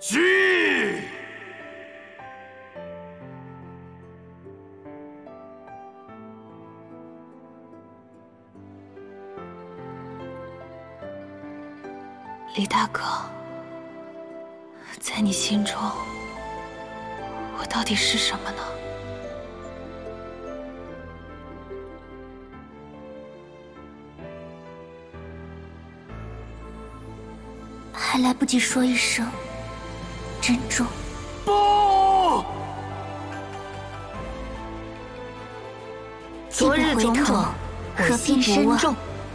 去！ 李大哥，在你心中，我到底是什么呢？ 还来不及说一声珍重。 不！ 昨日种种，可变深重。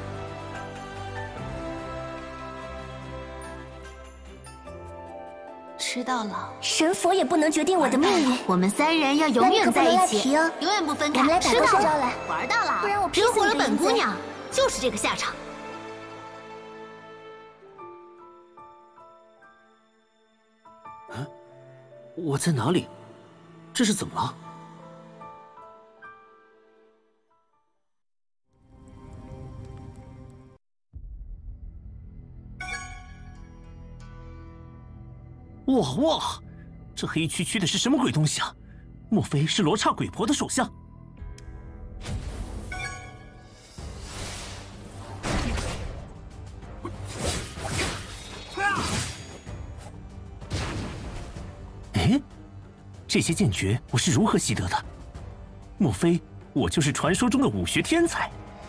知道了。 神佛也不能决定我的命运。 我们三人要永远在一起，永远不分开。 我们来打个招来， 玩到了， 不然我惹火了本姑娘，就是这个下场。 我在哪里？这是怎么了？哇！这黑黢黢的是什么鬼东西啊？莫非是罗刹鬼婆的手相？哎，这些剑诀我是如何习得的？莫非我就是传说中的武学天才？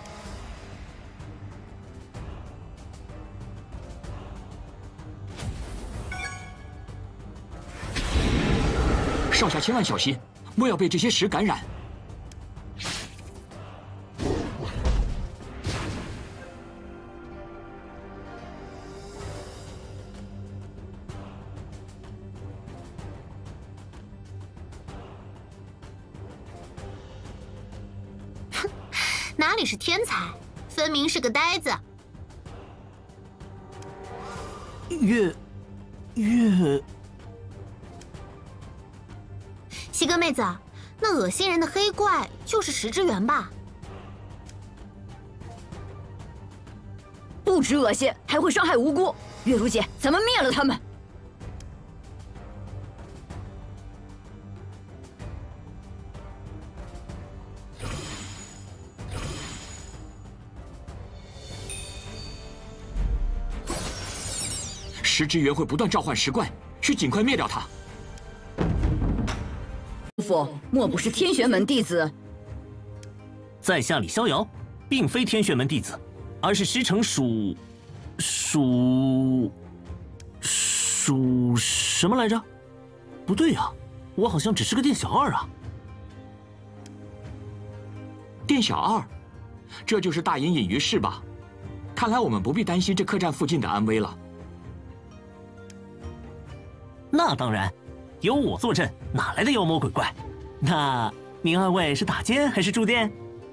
少侠千万小心，莫要被这些石感染。 哼，哪里是天才，分明是个呆子。 月。 西哥妹子，那恶心人的黑怪就是石之源吧？ 不止恶心，还会伤害无辜。月如姐，咱们灭了他们！ 石之源会不断召唤石怪，需尽快灭掉它。 师父，莫不是天玄门弟子？ 在下李逍遥，并非天玄门弟子，而是师承属什么来着？不对呀，我好像只是个店小二啊。 店小二，这就是大隐隐于市吧？看来我们不必担心这客栈附近的安危了。 那当然，有我坐镇，哪来的妖魔鬼怪？那您二位是打尖还是住店？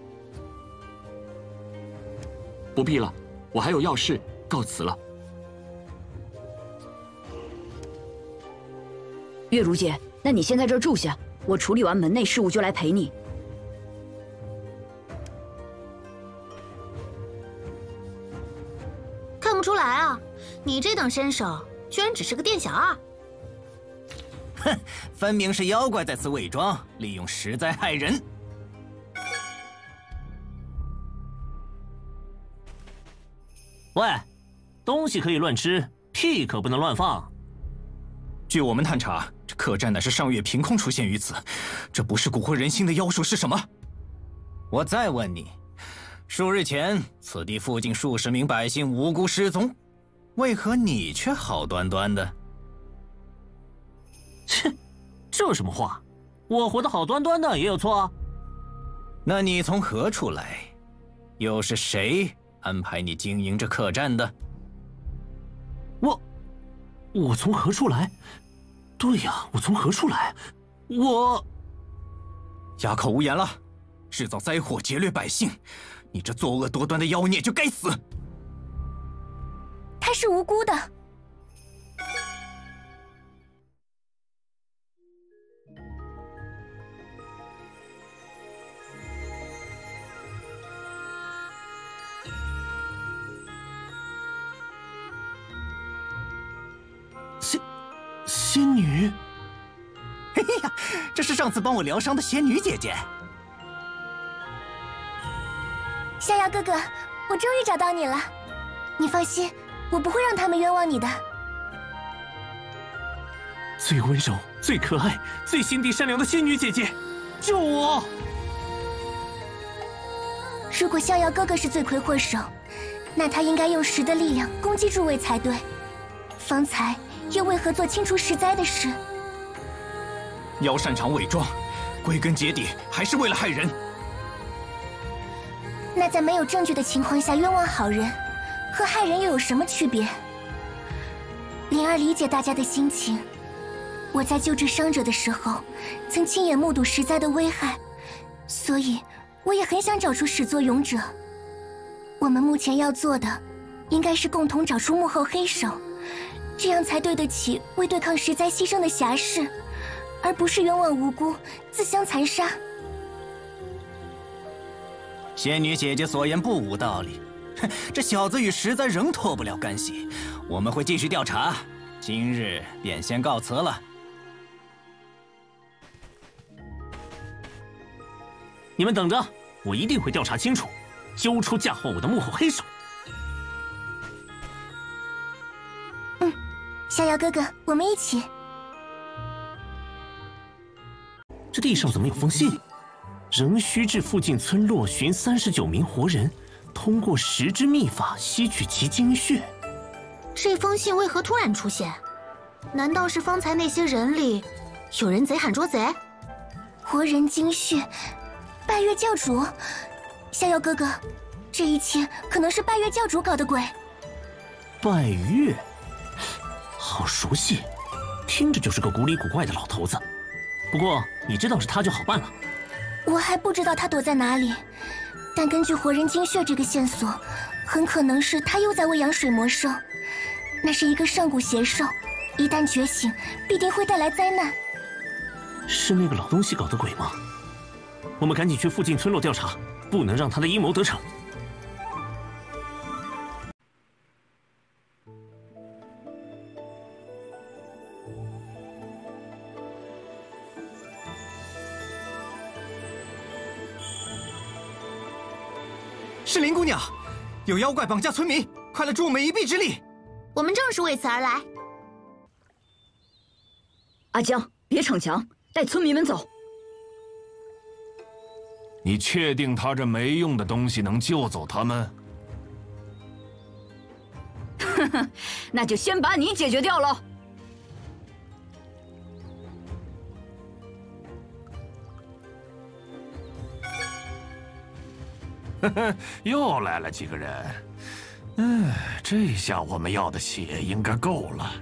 不必了，我还有要事，告辞了。 月如姐，那你先在这儿住下，我处理完门内事务就来陪你。 看不出来啊，你这等身手，居然只是个店小二。 哼，分明是妖怪在此伪装，利用石灾害人。 喂，东西可以乱吃，屁可不能乱放。 据我们探查，这客栈乃是上月凭空出现于此，这不是蛊惑人心的妖术是什么？我再问你，数日前此地附近数十名百姓无辜失踪，为何你却好端端的？ 切，这有什么话？我活得好端端的也有错啊？ 那你从何处来？又是谁安排你经营这客栈的？ 我从何处来？对呀，我从何处来？我哑口无言了，制造灾祸，劫掠百姓，你这作恶多端的妖孽就该死！ 他是无辜的。 仙女。 嘿呀，这是上次帮我疗伤的仙女姐姐。 逍遥哥哥，我终于找到你了。你放心，我不会让他们冤枉你的。 最温柔、最可爱、最心地善良的仙女姐姐，救我！ 如果逍遥哥哥是罪魁祸首，那他应该用石的力量攻击诸位才对。方才又为何做清除石灾的事？ 妖擅长伪装，归根结底还是为了害人。 那在没有证据的情况下冤枉好人，和害人又有什么区别？灵儿理解大家的心情。我在救治伤者的时候，曾亲眼目睹石灾的危害，所以我也很想找出始作俑者。我们目前要做的，应该是共同找出幕后黑手，这样才对得起为对抗石灾牺牲的侠士，而不是冤枉无辜、自相残杀。 仙女姐姐所言不无道理，这小子与石灾仍脱不了干系。我们会继续调查，今日便先告辞了。 你们等着，我一定会调查清楚，揪出嫁祸我的幕后黑手。 逍遥哥哥，我们一起。 这地上怎么有封信？仍需至附近村落寻39名活人，通过石之秘法吸取其精血。 这封信为何突然出现？难道是方才那些人里有人贼喊捉贼？ 活人精血。拜月教主，逍遥哥哥，这一切可能是拜月教主搞的鬼。 拜月，好熟悉，听着就是个古里古怪的老头子。不过你知道是他就好办了。 我还不知道他躲在哪里，但根据活人精血这个线索，很可能是他又在喂养水魔兽。那是一个上古邪兽，一旦觉醒，必定会带来灾难。 是那个老东西搞的鬼吗？我们赶紧去附近村落调查，不能让他的阴谋得逞。 是林姑娘，有妖怪绑架村民，快来助我们一臂之力！ 我们正是为此而来。 阿江，别逞强，带村民们走。 你确定他这没用的东西能救走他们？ 哼哼，那就先把你解决掉了。 呵呵，又来了几个人。这下我们要的血应该够了。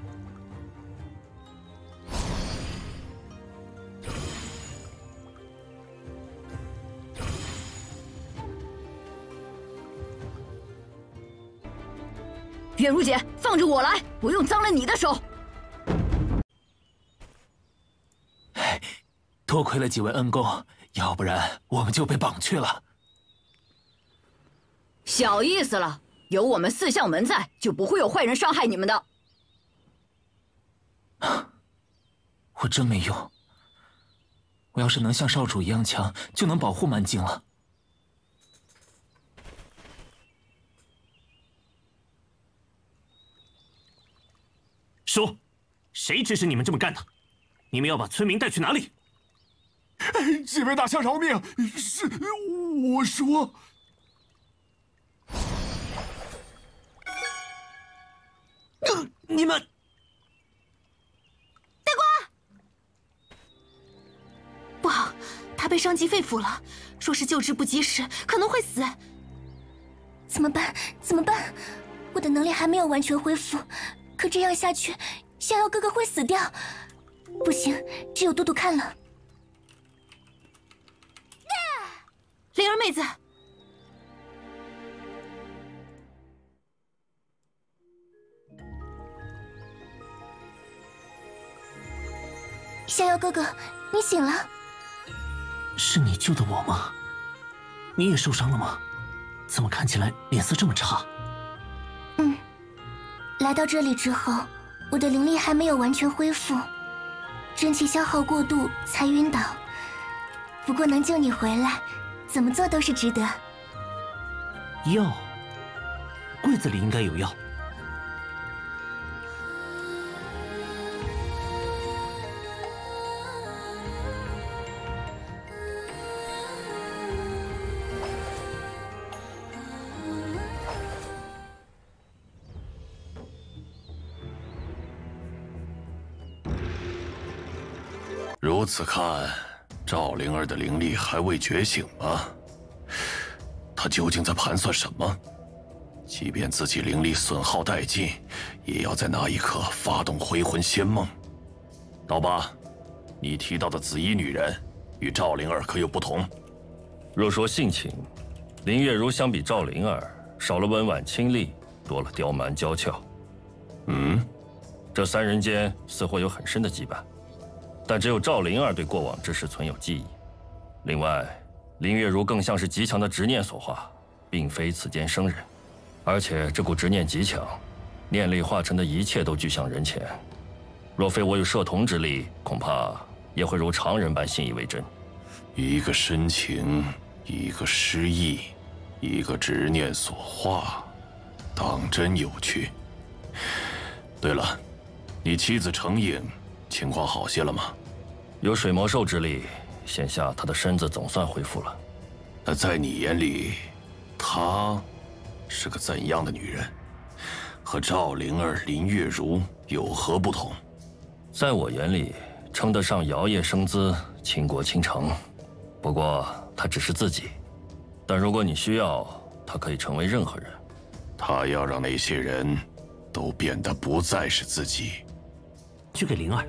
月如姐，放着我来，不用脏了你的手。 多亏了几位恩公，要不然我们就被绑去了。 小意思了，有我们四相门在，就不会有坏人伤害你们的。 我真没用，我要是能像少主一样强，就能保护蛮京了。说，谁指使你们这么干的？你们要把村民带去哪里？ 几位大侠饶命！是我说。 你们， 大瓜，不好，他被伤及肺腑了，若是救治不及时，可能会死。 怎么办？怎么办？我的能力还没有完全恢复，可这样下去，逍遥哥哥会死掉。不行，只有嘟嘟看了。 灵儿妹子， 逍遥哥哥，你醒了。 是你救的我吗？你也受伤了吗？怎么看起来脸色这么差？ 来到这里之后，我的灵力还没有完全恢复， 真气消耗过度才晕倒。不过能救你回来，怎么做都是值得。 药，柜子里应该有药。 如此看，赵灵儿的灵力还未觉醒吗？她究竟在盘算什么？即便自己灵力损耗殆尽，也要在那一刻发动回魂仙梦。刀疤，你提到的紫衣女人与赵灵儿可有不同？ 若说性情，林月如相比赵灵儿少了温婉清丽，多了刁蛮娇俏。这三人间似乎有很深的羁绊。但只有赵灵儿对过往之事存有记忆。另外，林月如更像是极强的执念所化，并非此间生人。而且这股执念极强，念力化成的一切都具象人前。若非我有摄同之力，恐怕也会如常人般信以为真。 一个深情，一个失意，一个执念所化，当真有趣。对了，你妻子程颖情况好些了吗？ 有水魔兽之力，现下她的身子总算恢复了。 那在你眼里，她是个怎样的女人？和赵灵儿、林月如有何不同？ 在我眼里，称得上摇曳生姿、倾国倾城。不过她只是自己，但如果你需要，她可以成为任何人。 她要让那些人都变得不再是自己。 去给灵儿。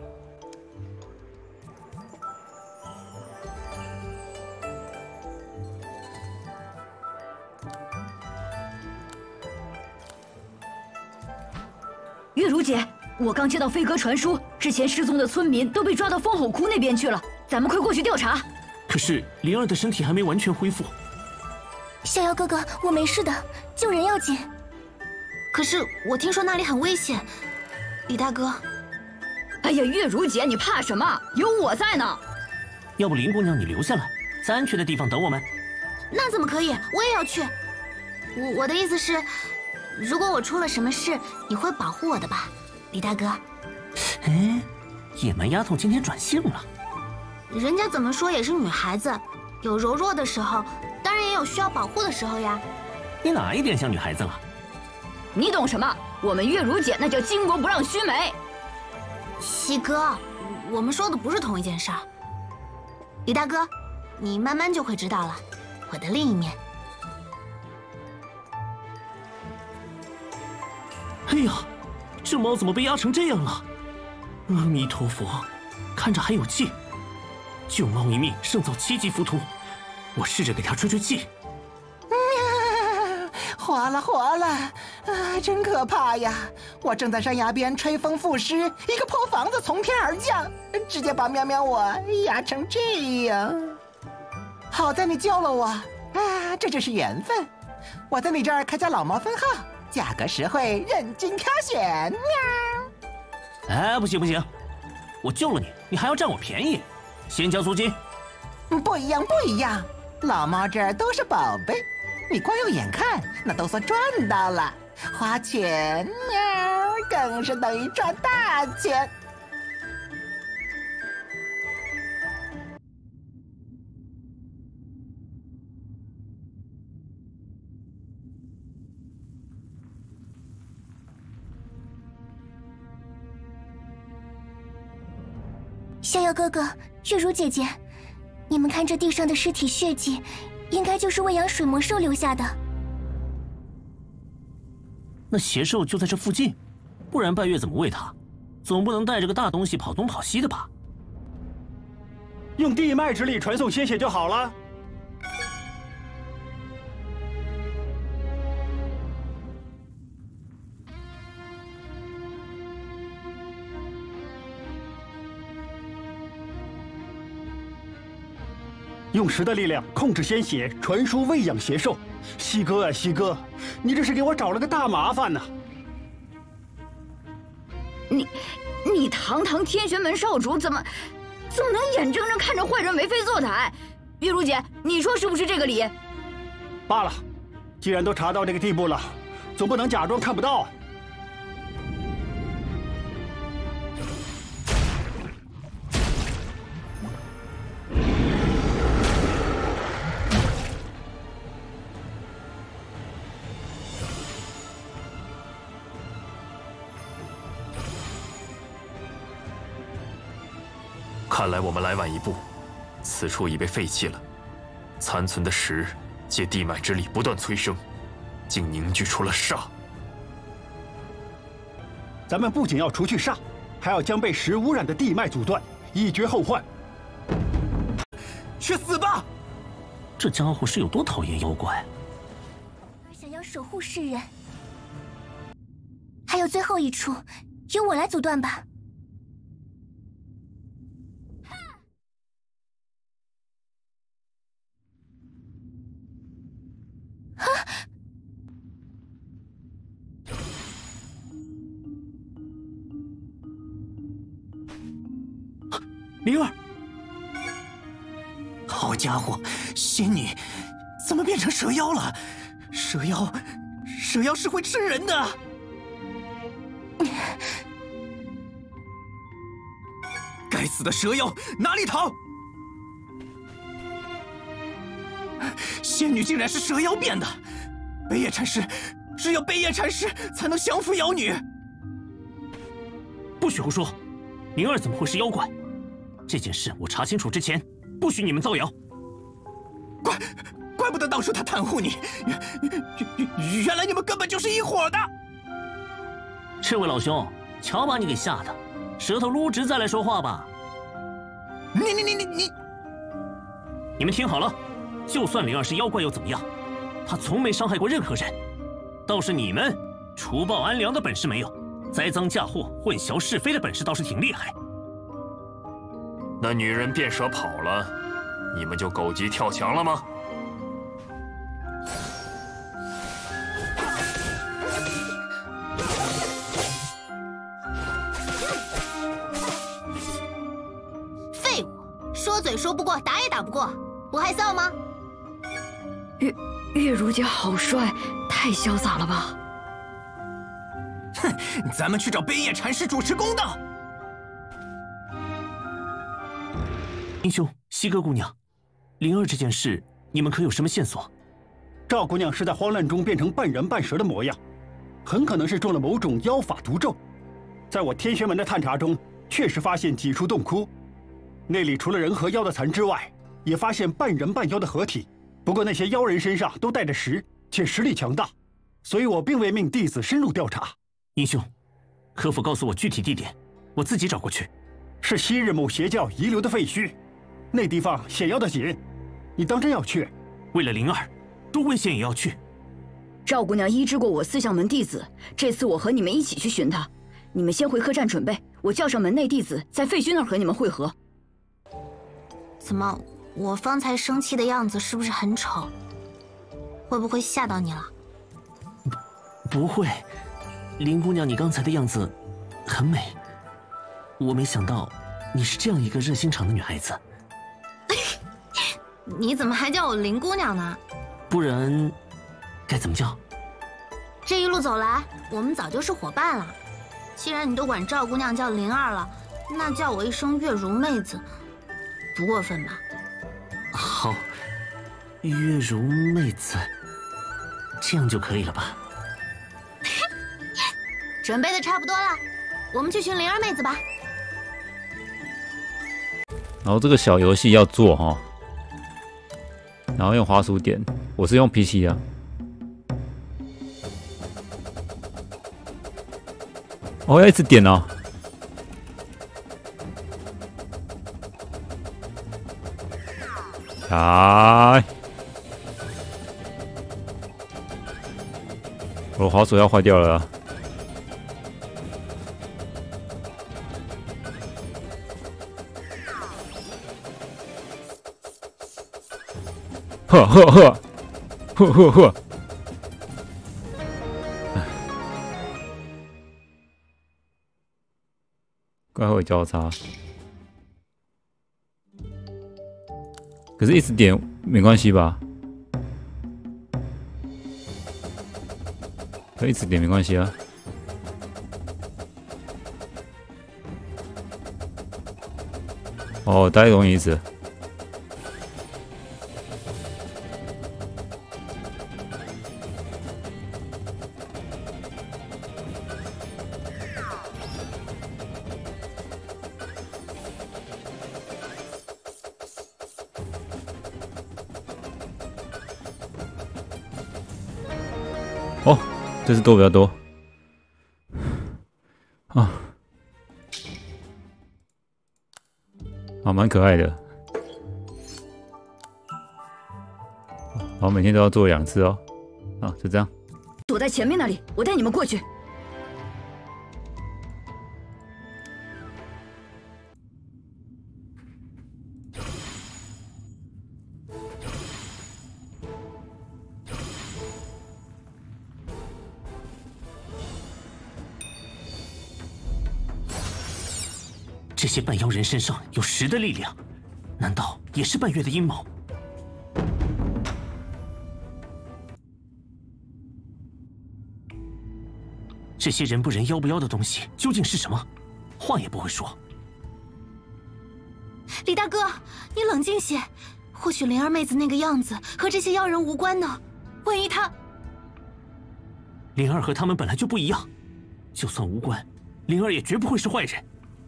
月如姐，我刚接到飞鸽传书，之前失踪的村民都被抓到风吼窟那边去了，咱们快过去调查。 可是灵儿的身体还没完全恢复。 逍遥哥哥，我没事的，救人要紧。 可是我听说那里很危险，李大哥。 哎呀，月如姐，你怕什么？有我在呢。 要不林姑娘你留下来，在安全的地方等我们。 那怎么可以？我也要去。我的意思是，如果我出了什么事，你会保护我的吧，李大哥？ 哎，野蛮丫头今天转性了。 人家怎么说也是女孩子，有柔弱的时候，当然也有需要保护的时候呀。 你哪一点像女孩子了？ 你懂什么？我们月如姐那叫巾帼不让须眉。 西哥，我们说的不是同一件事儿。李大哥，你慢慢就会知道了，我的另一面。 哎呀，这猫怎么被压成这样了？阿弥陀佛，看着还有劲。救猫一命胜造7级浮屠，我试着给它吹吹气。 活了活了，啊，真可怕呀！我正在山崖边吹风赋诗，一个破房子从天而降，直接把喵喵我压成这样。好在你救了我，啊，这就是缘分。我在你这儿开家老猫分号，价格实惠，任君挑选。喵。 哎，不行不行，我救了你，你还要占我便宜，先交租金。 不一样不一样，老猫这儿都是宝贝。你光用眼看，那都算赚到了。花钱喵，更是等于赚大钱。 逍遥哥哥，月如姐姐，你们看这地上的尸体血迹，应该就是喂养水魔兽留下的。 那邪兽就在这附近，不然拜月怎么喂它？总不能带着个大东西跑东跑西的吧？ 用地脉之力传送鲜血就好了。用石的力量控制鲜血，传输喂养邪兽。西哥啊，西哥，你这是给我找了个大麻烦呢。 你堂堂天玄门少主，怎么能眼睁睁看着坏人为非作歹？月如姐，你说是不是这个理？ 罢了，既然都查到这个地步了，总不能假装看不到啊。 看来我们来晚一步，此处已被废弃了，残存的石借地脉之力不断催生，竟凝聚出了煞。 咱们不仅要除去煞，还要将被石污染的地脉阻断，以绝后患。 去死吧！这家伙是有多讨厌妖怪？ 想要守护世人，还有最后一处，由我来阻断吧。 灵儿， 好家伙，仙女怎么变成蛇妖了？蛇妖是会吃人的。该死的蛇妖，哪里逃？仙女竟然是蛇妖变的！北野禅师，只有北野禅师才能降服妖女。 不许胡说！灵儿怎么会是妖怪？这件事我查清楚之前，不许你们造谣。 怪不得当初他袒护你，原来你们根本就是一伙的。 这位老兄，瞧把你给吓的，舌头撸直再来说话吧。你们听好了，就算灵儿是妖怪又怎么样？她从没伤害过任何人，倒是你们除暴安良的本事没有，栽赃嫁祸、混淆是非的本事倒是挺厉害。 那女人变蛇跑了，你们就狗急跳墙了吗？ 废物，说嘴说不过，打也打不过，不害臊吗？ 月如姐好帅，太潇洒了吧！ 哼，咱们去找北野禅师主持公道。 英兄，西哥姑娘，灵儿这件事，你们可有什么线索？ 赵姑娘是在慌乱中变成半人半蛇的模样，很可能是中了某种妖法毒咒。在我天玄门的探查中，确实发现几处洞窟，那里除了人和妖的残肢外，也发现半人半妖的合体。不过那些妖人身上都带着石，且实力强大，所以我并未命弟子深入调查。 英兄，可否告诉我具体地点？我自己找过去。 是昔日某邪教遗留的废墟。那地方险要的紧，你当真要去？ 为了灵儿，多危险也要去。 赵姑娘医治过我4项门弟子，这次我和你们一起去寻她。你们先回客栈准备，我叫上门内弟子，在废墟那儿和你们会合。 怎么，我方才生气的样子是不是很丑？会不会吓到你了？ 不会，林姑娘，你刚才的样子很美。我没想到你是这样一个热心肠的女孩子。 你怎么还叫我林姑娘呢？ 不然该怎么叫？ 这一路走来，我们早就是伙伴了。既然你都管赵姑娘叫灵儿了，那叫我一声月如妹子，不过分吧？ 好，月如妹子，这样就可以了吧？ 准备的差不多了，我们去寻灵儿妹子吧。 然后这个小游戏要做哈，然后用滑鼠点，我是用 PC 啊。哦，要一直点哦。来，我的滑鼠要坏掉了。呵呵呵，呵呵呵。 该会交叉，可是一直点没关系吧？一直点没关系啊。哦，大概懂你意思。哦，这次多比较多。啊。 啊，蛮可爱的。好，每天都要做2次哦。啊，就这样。 躲在前面那里，我带你们过去。 这些半妖人身上有10的力量，难道也是半月的阴谋？这些人不人妖不妖的东西究竟是什么？话也不会说。 李大哥，你冷静些，或许灵儿妹子那个样子和这些妖人无关呢。万一她…… 灵儿和他们本来就不一样，就算无关，灵儿也绝不会是坏人。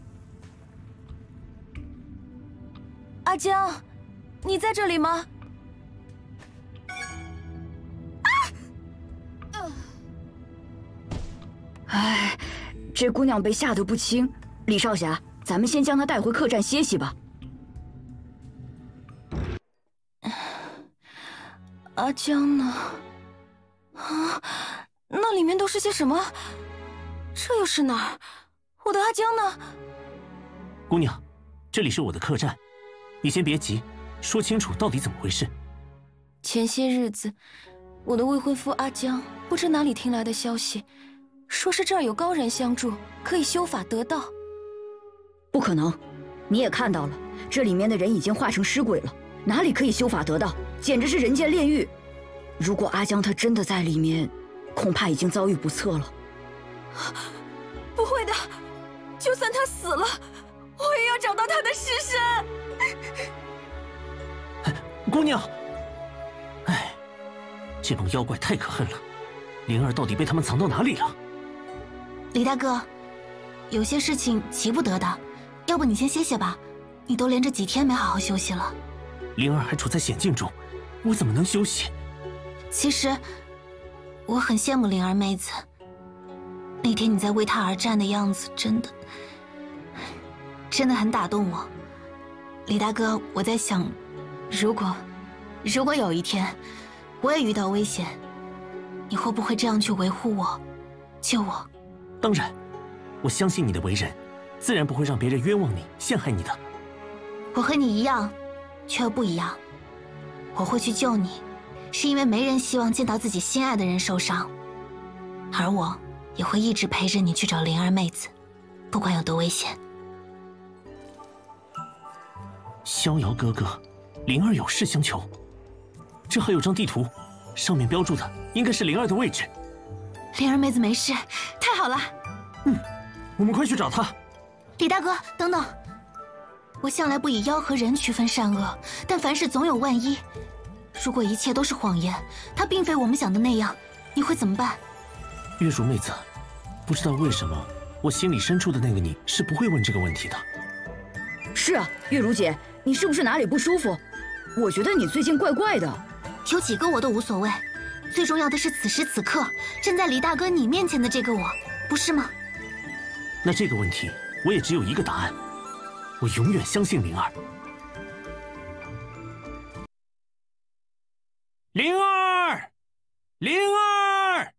阿江，你在这里吗？ 哎，这姑娘被吓得不轻。李少侠，咱们先将她带回客栈歇息吧。 阿江呢？啊，那里面都是些什么？这又是哪儿？我的阿江呢？ 姑娘，这里是我的客栈。 你先别急，说清楚到底怎么回事。 前些日子，我的未婚夫阿江不知哪里听来的消息，说是这儿有高人相助，可以修法得道。 不可能，你也看到了，这里面的人已经化成尸鬼了，哪里可以修法得道？简直是人间炼狱。如果阿江他真的在里面，恐怕已经遭遇不测了。 不会的，就算他死了，我也要找到他的尸身。 姑娘，哎，这帮妖怪太可恨了，灵儿到底被他们藏到哪里了？ 李大哥，有些事情急不得的，要不你先歇歇吧，你都连着几天没好好休息了。 灵儿还处在险境中，我怎么能休息？ 其实，我很羡慕灵儿妹子，那天你在为她而战的样子，真的很打动我。李大哥，我在想。 如果有一天我也遇到危险，你会不会这样去维护我、救我？ 当然，我相信你的为人，自然不会让别人冤枉你、陷害你的。 我和你一样，却又不一样。我会去救你，是因为没人希望见到自己心爱的人受伤，而我也会一直陪着你去找灵儿妹子，不管有多危险。 逍遥哥哥。 灵儿有事相求，这还有张地图，上面标注的应该是灵儿的位置。 灵儿妹子没事，太好了。 我们快去找她。 李大哥，等等，我向来不以妖和人区分善恶，但凡事总有万一。如果一切都是谎言，她并非我们想的那样，你会怎么办？ 月如妹子，不知道为什么，我心里深处的那个你是不会问这个问题的。 是啊，月如姐，你是不是哪里不舒服？ 我觉得你最近怪怪的， 有几个我都无所谓，最重要的是此时此刻站在李大哥你面前的这个我，不是吗？ 那这个问题我也只有一个答案，我永远相信灵儿。灵儿，灵儿！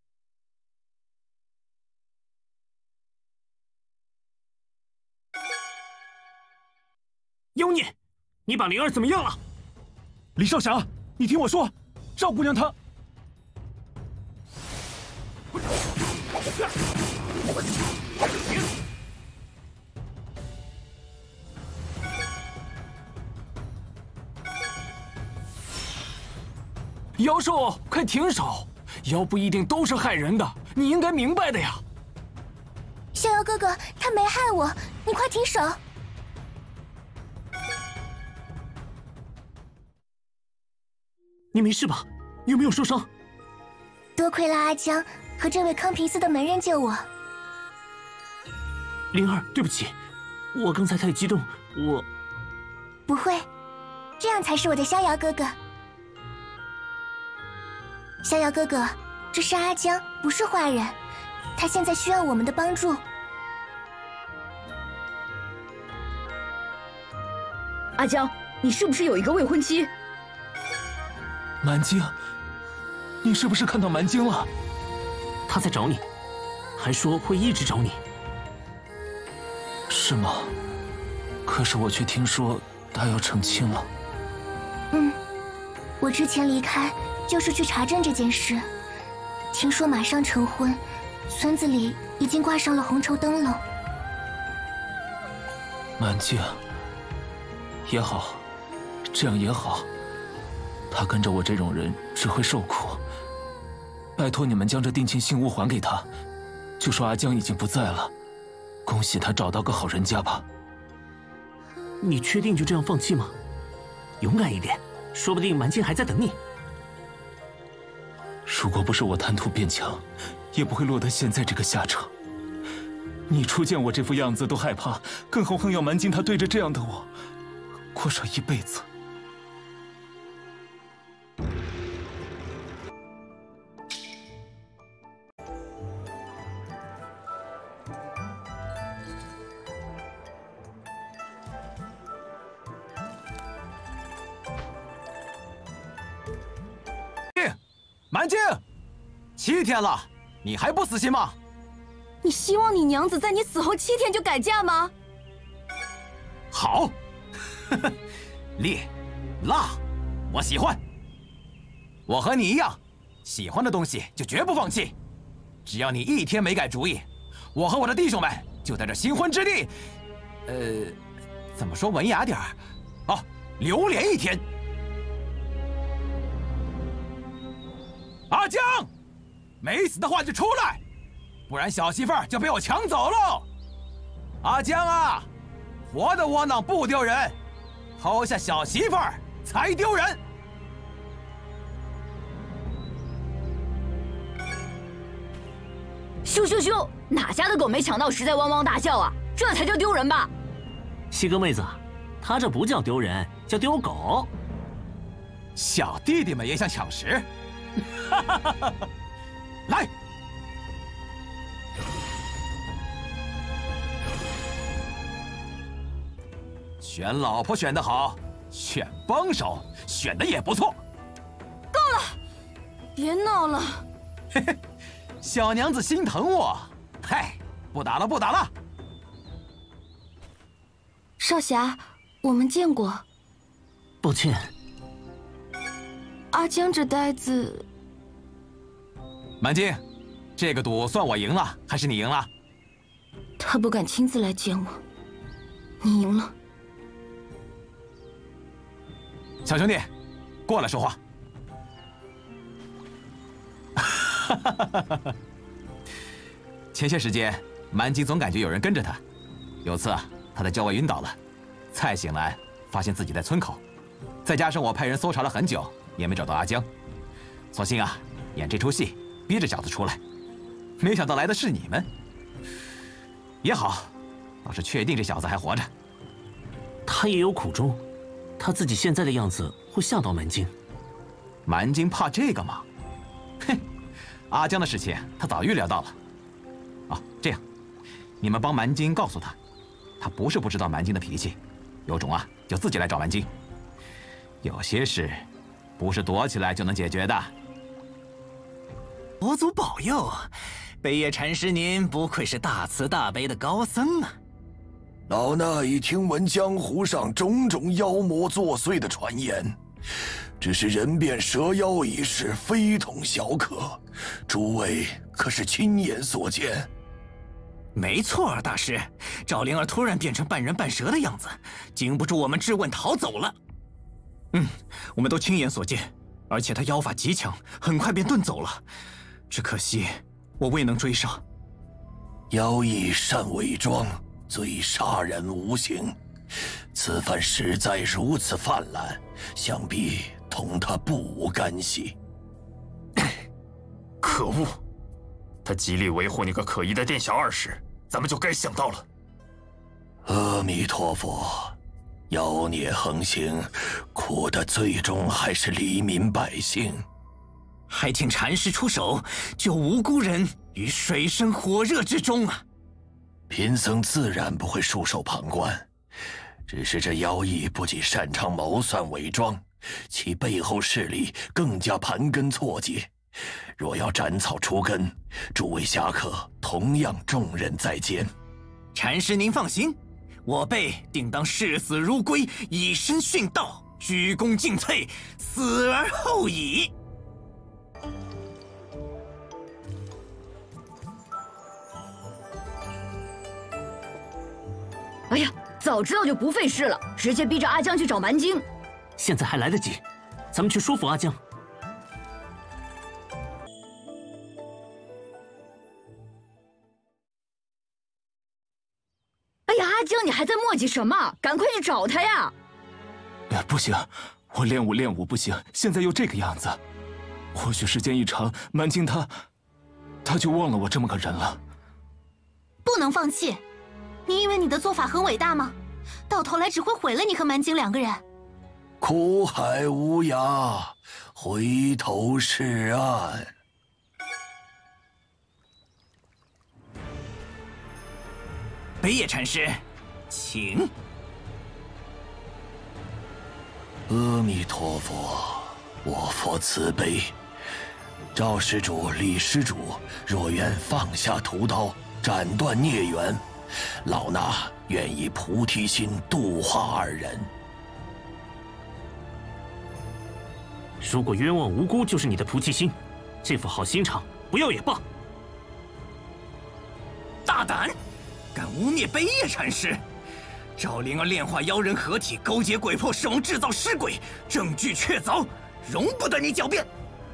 妖孽，你把灵儿怎么样了？ 李少侠，你听我说，赵姑娘她…… 妖兽，快停手！妖不一定都是害人的，你应该明白的呀。 逍遥哥哥，他没害我，你快停手！ 你没事吧？有没有受伤？ 多亏了阿江和这位康平寺的门人救我。 灵儿，对不起，我刚才太激动，我…… 不会，这样才是我的逍遥哥哥。逍遥哥哥，这是阿江，不是坏人，他现在需要我们的帮助。 阿江，你是不是有一个未婚妻？ 蛮晶，你是不是看到蛮晶了？ 他在找你，还说会一直找你。 是吗？可是我却听说他要成亲了。 我之前离开就是去查证这件事，听说马上成婚，村子里已经挂上了红绸灯笼。 蛮晶，也好，这样也好。他跟着我这种人只会受苦。拜托你们将这定亲信物还给他，就说阿江已经不在了，恭喜他找到个好人家吧。 你确定就这样放弃吗？勇敢一点，说不定蛮晶还在等你。 如果不是我贪图变强，也不会落得现在这个下场。你初见我这副样子都害怕，更何况要蛮晶他对着这样的我过上一辈子。 蛮晶，7天了，你还不死心吗？ 你希望你娘子在你死后7天就改嫁吗？ 好，烈、辣，我喜欢。我和你一样，喜欢的东西就绝不放弃。只要你1天没改主意，我和我的弟兄们就在这新婚之地，怎么说文雅点儿？哦，流连1天。阿江，没死的话就出来，不然小媳妇儿就被我抢走喽。阿江啊，活的窝囊不丢人，抛下小媳妇儿才丢人。 咻咻咻！哪家的狗没抢到时在汪汪大叫啊？这才叫丢人吧？ 西哥妹子，他这不叫丢人，叫丢狗。 小弟弟们也想抢食。来，选老婆选得好，选帮手选得也不错。 够了，别闹了。 嘿嘿，小娘子心疼我。嗨，不打了，不打了。 少侠，我们见过。 抱歉。 阿江这呆子， 蛮晶，这个赌算我赢了，还是你赢了？ 他不敢亲自来见我，你赢了。 小兄弟，过来说话。前些时间，蛮晶总感觉有人跟着他。有次他在郊外晕倒了，菜醒来发现自己在村口，再加上我派人搜查了很久。也没找到阿江，索性啊，演这出戏，逼着小子出来。没想到来的是你们，也好，倒是确定这小子还活着。 他也有苦衷，他自己现在的样子会吓到蛮晶。 蛮晶怕这个吗？哼，阿江的事情他早预料到了。哦，这样，你们帮蛮晶告诉他，他不是不知道蛮晶的脾气，有种啊就自己来找蛮晶。有些事。不是躲起来就能解决的。 佛祖保佑，北野禅师您不愧是大慈大悲的高僧啊！ 老衲已听闻江湖上种种妖魔作祟的传言，只是人变蛇妖一事非同小可，诸位可是亲眼所见？ 没错，大师，赵灵儿突然变成半人半蛇的样子，经不住我们质问逃走了。 我们都亲眼所见， 而且他妖法极强，很快便遁走了。只可惜我未能追上。 妖异善伪装，罪杀人无形，此番实在如此泛滥，想必同他不无干系。 可恶！他极力维护那个可疑的店小二时，咱们就该想到了。 阿弥陀佛，妖孽横行，苦的最终还是黎民百姓。 还请禅师出手，救无辜人于水深火热之中啊！ 贫僧自然不会束手旁观，只是这妖异不仅擅长谋算伪装，其背后势力更加盘根错节。若要斩草除根，诸位侠客同样重任在肩。 禅师您放心，我辈定当视死如归，以身殉道，鞠躬尽瘁，死而后已。 哎呀，早知道就不费事了，直接逼着阿江去找蛮精。 现在还来得及，咱们去说服阿江。 哎呀，阿江，你还在磨叽什么？赶快去找他呀！ 不行，我练武不行，现在又这个样子，或许时间一长，蛮精他就忘了我这么个人了。 不能放弃。你以为你的做法很伟大吗？到头来只会毁了你和蛮精两个人。 苦海无涯，回头是岸。 北野禅师，请。 阿弥陀佛，我佛慈悲。赵施主、李施主若愿放下屠刀，斩断孽缘，老衲愿以菩提心度化二人。 如果冤枉无辜就是你的菩提心，这副好心肠不要也罢。 大胆，敢污蔑北野禅师！赵灵儿炼化妖人合体，勾结鬼魄狮王制造尸鬼，证据确凿，容不得你狡辩。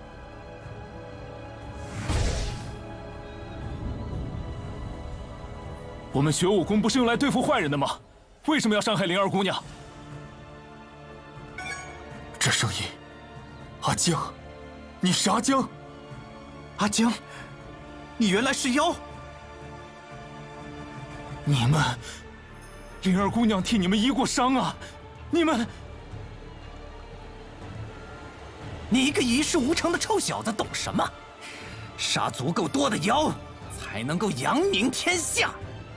我们学武功不是用来对付坏人的吗？为什么要伤害灵儿姑娘？ 这声音，阿江，你是阿江？ 阿江，你原来是妖！ 你们，灵儿姑娘替你们医过伤啊！你们， 你一个一事无成的臭小子，懂什么？杀足够多的妖，才能够扬名天下。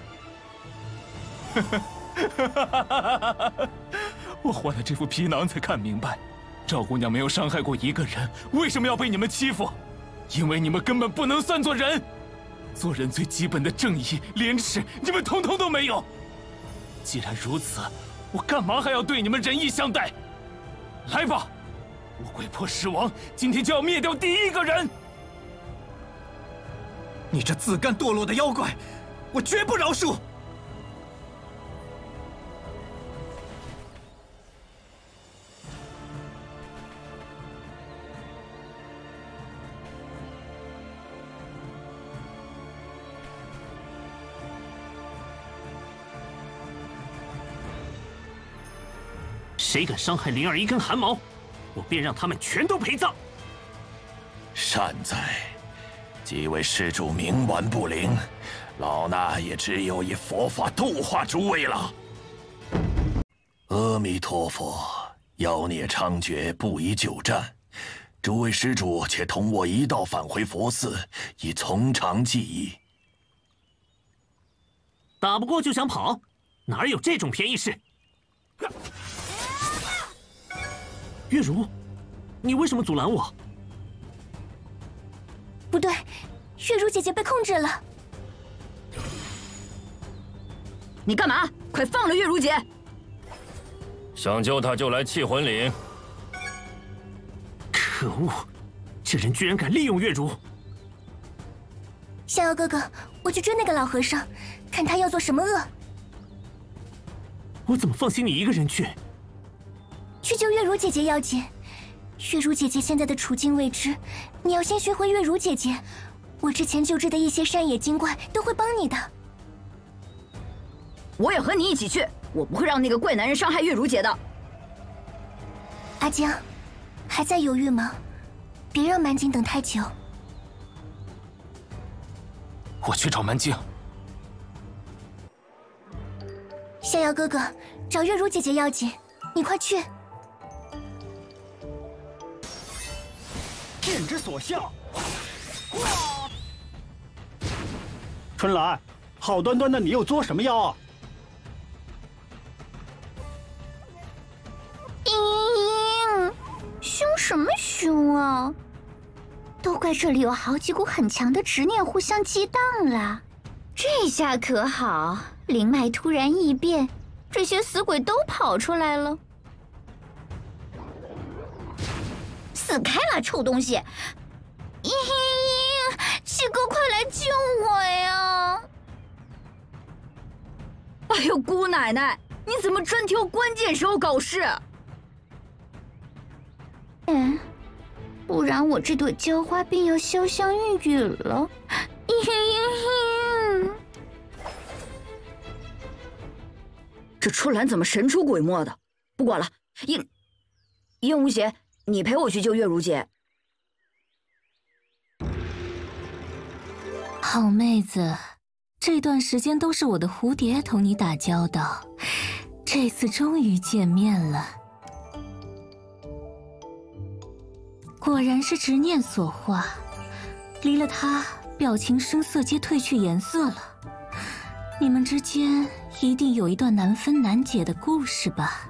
我换了这副皮囊才看明白，赵姑娘没有伤害过一个人，为什么要被你们欺负？因为你们根本不能算作人，做人最基本的正义、廉耻，你们统统都没有。既然如此，我干嘛还要对你们仁义相待？来吧，我鬼魄狮王今天就要灭掉第一个人！ 你这自甘堕落的妖怪，我绝不饶恕！ 谁敢伤害灵儿一根汗毛，我便让他们全都陪葬。 善哉，几位施主冥顽不灵，老衲也只有以佛法度化诸位了。阿弥陀佛，妖孽猖獗，不宜久战。诸位施主且同我一道返回佛寺，以从长计议。 打不过就想跑，哪有这种便宜事？月如，你为什么阻拦我？ 不对，月如姐姐被控制了。 你干嘛？快放了月如姐！ 想救她就来气魂岭。 可恶，这人居然敢利用月如！ 逍遥哥哥，我去追那个老和尚，看他要做什么恶。 我怎么放心你一个人去？ 去救月如姐姐要紧， 月如姐姐现在的处境未知，你要先学会月如姐姐。我之前救治的一些山野精怪都会帮你的。 我也和你一起去，我不会让那个怪男人伤害月如姐的。 阿江，还在犹豫吗？别让蛮景等太久。 我去找蛮景。 逍遥哥哥，找月如姐姐要紧，你快去。 剑之所向。春兰，好端端的你又作什么妖啊？ 凶什么凶啊？都怪这里有好几股很强的执念互相激荡了。这下可好，灵脉突然异变，这些死鬼都跑出来了。死开了，臭东西！嘤嘤，七哥，快来救我呀！ 哎呦，姑奶奶，你怎么专挑关键时候搞事？ 不然我这朵娇花便要消香玉殒了。 这春兰怎么神出鬼没的？不管了，燕无邪，你陪我去救月如姐。 好妹子，这段时间都是我的蝴蝶同你打交道，这次终于见面了。果然是执念所化，离了他，表情声色皆褪去颜色了。你们之间一定有一段难分难解的故事吧？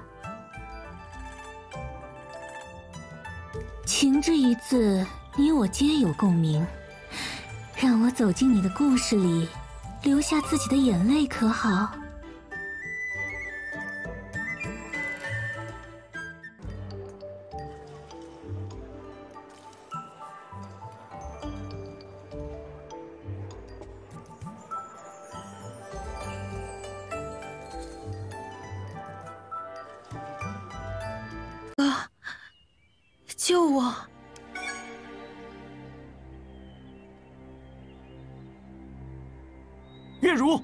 情之一字，你我皆有共鸣。让我走进你的故事里，流下自己的眼泪，可好？救我！ 月如，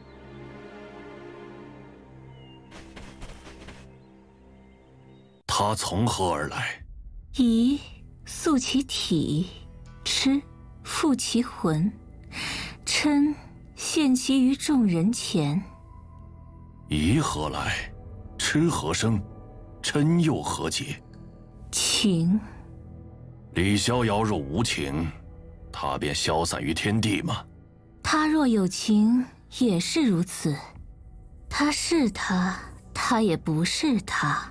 他从何而来？ 宜塑其体，吃复其魂，嗔献其于众人前。 宜何来？吃何生？嗔又何解？ 情。 李逍遥若无情，他便消散于天地吗？ 他若有情，也是如此。他是他，他也不是他。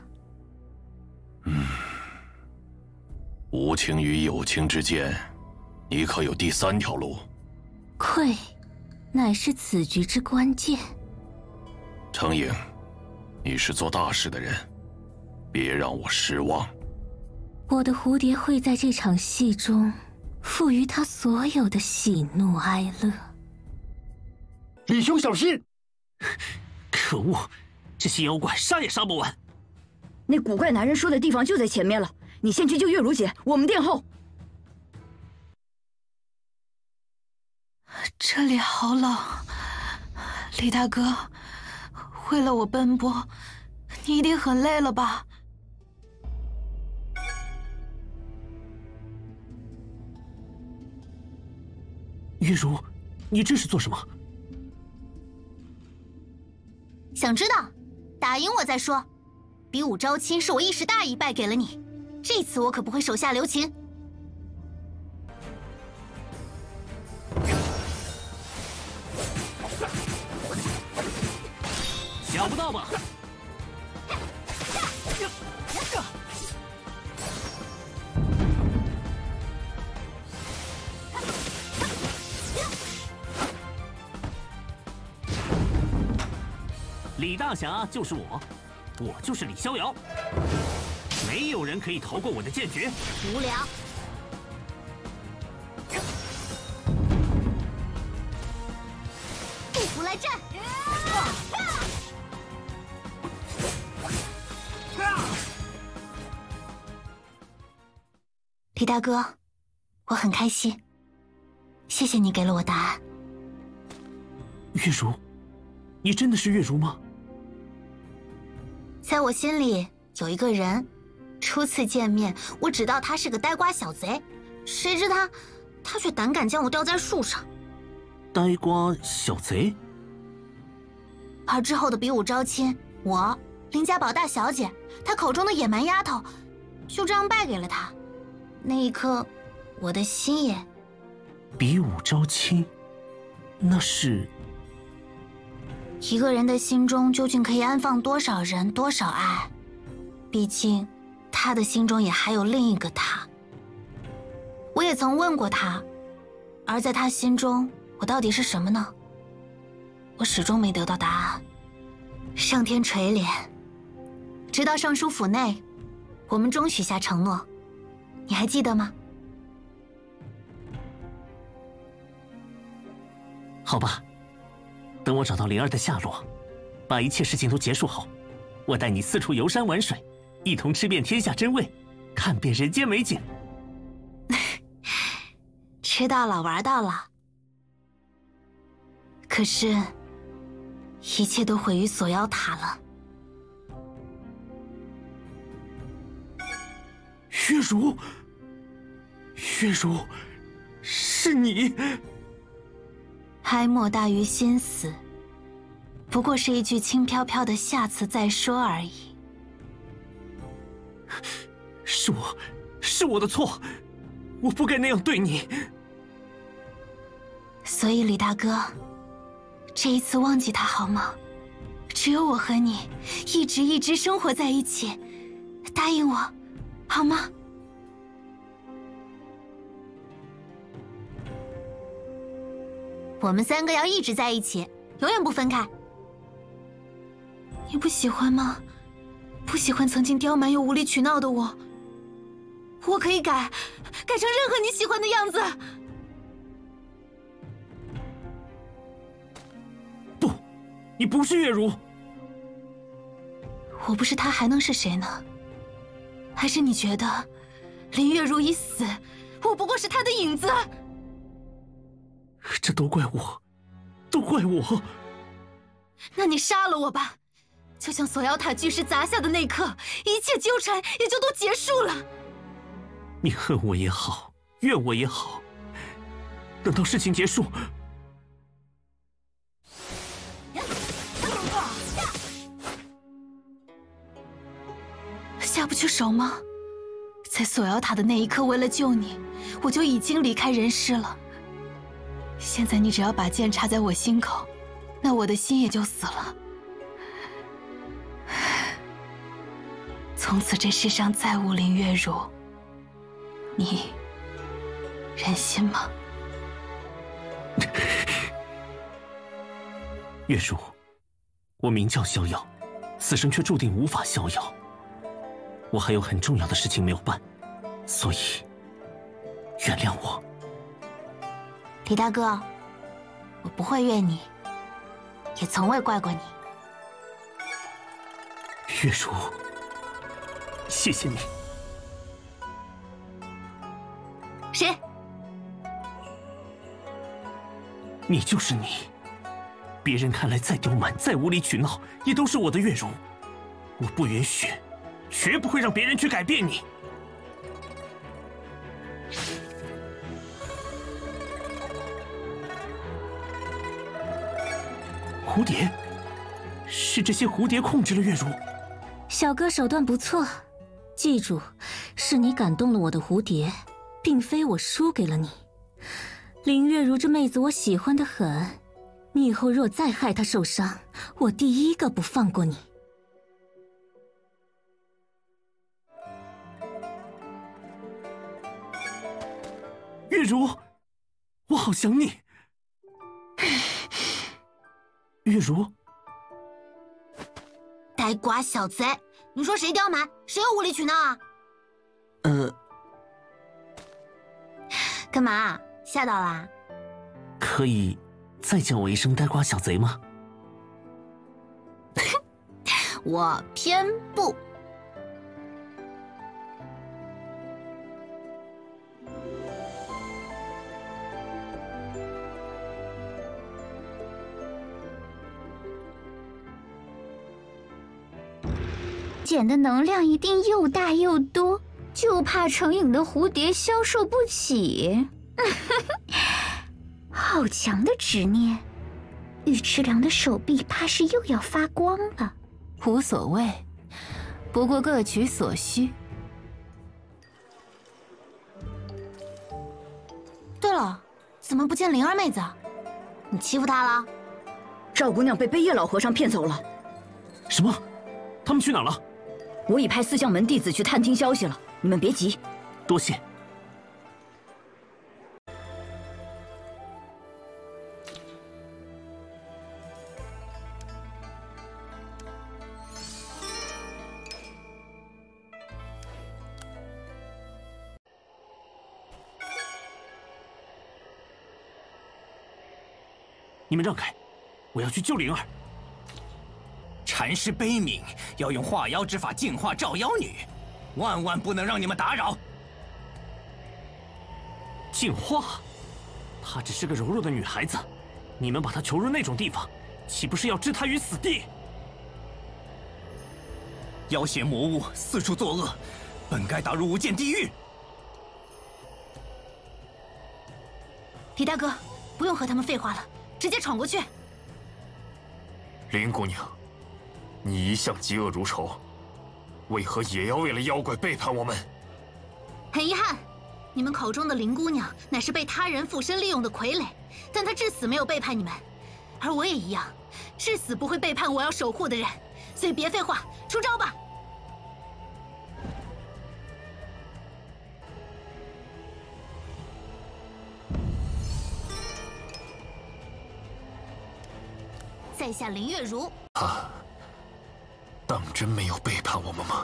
无情与有情之间，你可有第三条路？ 愧，乃是此局之关键。 程颖，你是做大事的人，别让我失望。 我的蝴蝶会在这场戏中赋予他所有的喜怒哀乐。 李兄小心！ 可恶，这些妖怪杀也杀不完。 那古怪男人说的地方就在前面了，你先去救月如姐，我们殿后。 这里好冷，李大哥，为了我奔波，你一定很累了吧？ 月如，你这是做什么？ 想知道？打赢我再说。比武招亲是我一时大意败给了你，这次我可不会手下留情。 想不到吧？李大侠就是我，我就是李逍遥，没有人可以逃过我的剑诀。 无聊。不服来战！ 李大哥，我很开心，谢谢你给了我答案。 月如，你真的是月如吗？ 在我心里有一个人，初次见面，我只道他是个呆瓜小贼，谁知他却胆敢将我吊在树上。 呆瓜小贼？ 而之后的比武招亲，我林家宝大小姐，她口中的野蛮丫头，就这样败给了他。那一刻，我的心也…… 比武招亲，那是…… 一个人的心中究竟可以安放多少人、多少爱？毕竟，他的心中也还有另一个他。我也曾问过他，而在他心中，我到底是什么呢？我始终没得到答案。上天垂怜，直到尚书府内，我们终许下承诺，你还记得吗？ 好吧。等我找到灵儿的下落，把一切事情都结束后，我带你四处游山玩水，一同吃遍天下珍味，看遍人间美景。 吃到老玩到老。可是，一切都毁于锁妖塔了。 月如，月如，是你。 哀莫大于心死，不过是一句轻飘飘的下次再说而已。 是我的错，我不该那样对你。 所以李大哥，这一次忘记他好吗？只有我和你，一直生活在一起，答应我，好吗？我们三个要一直在一起，永远不分开。你不喜欢吗？不喜欢曾经刁蛮又无理取闹的我？我可以改成任何你喜欢的样子。 不，你不是月如。 我不是他，还能是谁呢？还是你觉得林月如已死，我不过是他的影子？ 这都怪我，都怪我。 那你杀了我吧，就像锁妖塔巨石砸下的那刻，一切纠缠也就都结束了。 你恨我也好，怨我也好，等到事情结束， 下不去手吗？在锁妖塔的那一刻，为了救你，我就已经离开人世了。现在你只要把剑插在我心口，那我的心也就死了。从此这世上再无林月如，你忍心吗？ 月如，我名叫逍遥，此生却注定无法逍遥。我还有很重要的事情没有办，所以原谅我。 李大哥，我不会怨你，也从未怪过你。 月如，谢谢你。 谁？ 你就是你。别人看来再刁蛮、再无理取闹，也都是我的月如。我不允许，绝不会让别人去改变你。蝴蝶，是这些蝴蝶控制了月如。 小哥手段不错，记住，是你感动了我的蝴蝶，并非我输给了你。林月如这妹子我喜欢得很，你以后若再害她受伤，我第一个不放过你。 月如，我好想你。月如， 呆瓜小贼，你说谁刁蛮，谁又无理取闹啊？干嘛？吓到啦？ 可以再叫我一声呆瓜小贼吗？ 我偏不。 茧的能量一定又大又多，就怕成影的蝴蝶消受不起。好强的执念！尉迟良的手臂怕是又要发光了。 无所谓，不过各取所需。对了，怎么不见灵儿妹子？你欺负她了？ 赵姑娘被贝叶老和尚骗走了。 什么？他们去哪了？ 我已派四相门弟子去探听消息了，你们别急。 多谢。你们让开，我要去救灵儿。 禅师悲悯，要用化妖之法净化照妖女，万万不能让你们打扰。 净化？她只是个柔弱的女孩子，你们把她囚入那种地方，岂不是要置她于死地？ 妖邪魔物四处作恶，本该打入无间地狱。 李大哥，不用和他们废话了，直接闯过去。 林姑娘，你一向嫉恶如仇，为何也要为了妖怪背叛我们？ 很遗憾，你们口中的林姑娘乃是被他人附身利用的傀儡，但她至死没有背叛你们，而我也一样，至死不会背叛我要守护的人。所以别废话，出招吧！在下林月如。 他当真没有背叛我们吗？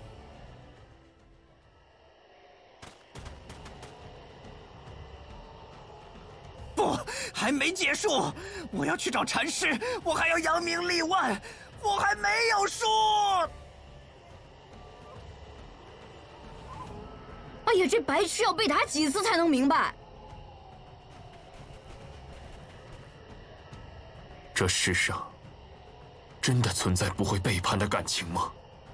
不，还没结束！我要去找禅师，我还要扬名立万，我还没有输！ 哎呀，这白痴要被打几次才能明白？ 这世上真的存在不会背叛的感情吗？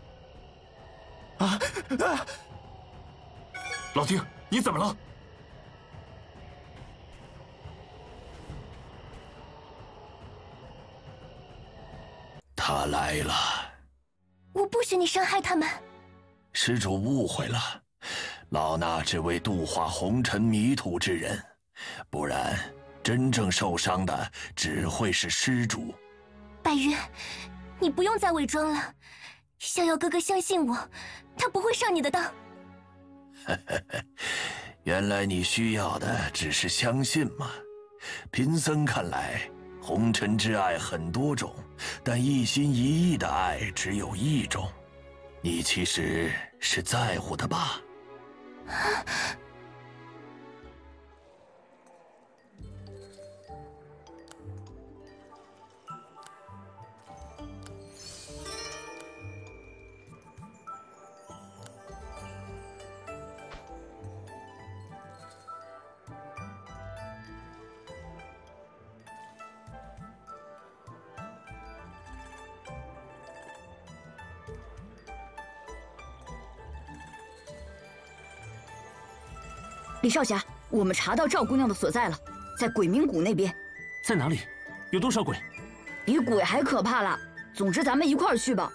老丁，你怎么了？ 他来了。 我不许你伤害他们。 施主误会了，老衲只为度化红尘迷途之人，不然真正受伤的只会是施主。 白云，你不用再伪装了，逍遥哥哥相信我，他不会上你的当。 原来你需要的只是相信吗？贫僧看来，红尘之爱很多种，但一心一意的爱只有一种。你其实是在乎的吧？ 李少侠，我们查到赵姑娘的所在了，在鬼冥谷那边。 在哪里？有多少鬼？ 比鬼还可怕啦！总之，咱们一块儿去吧。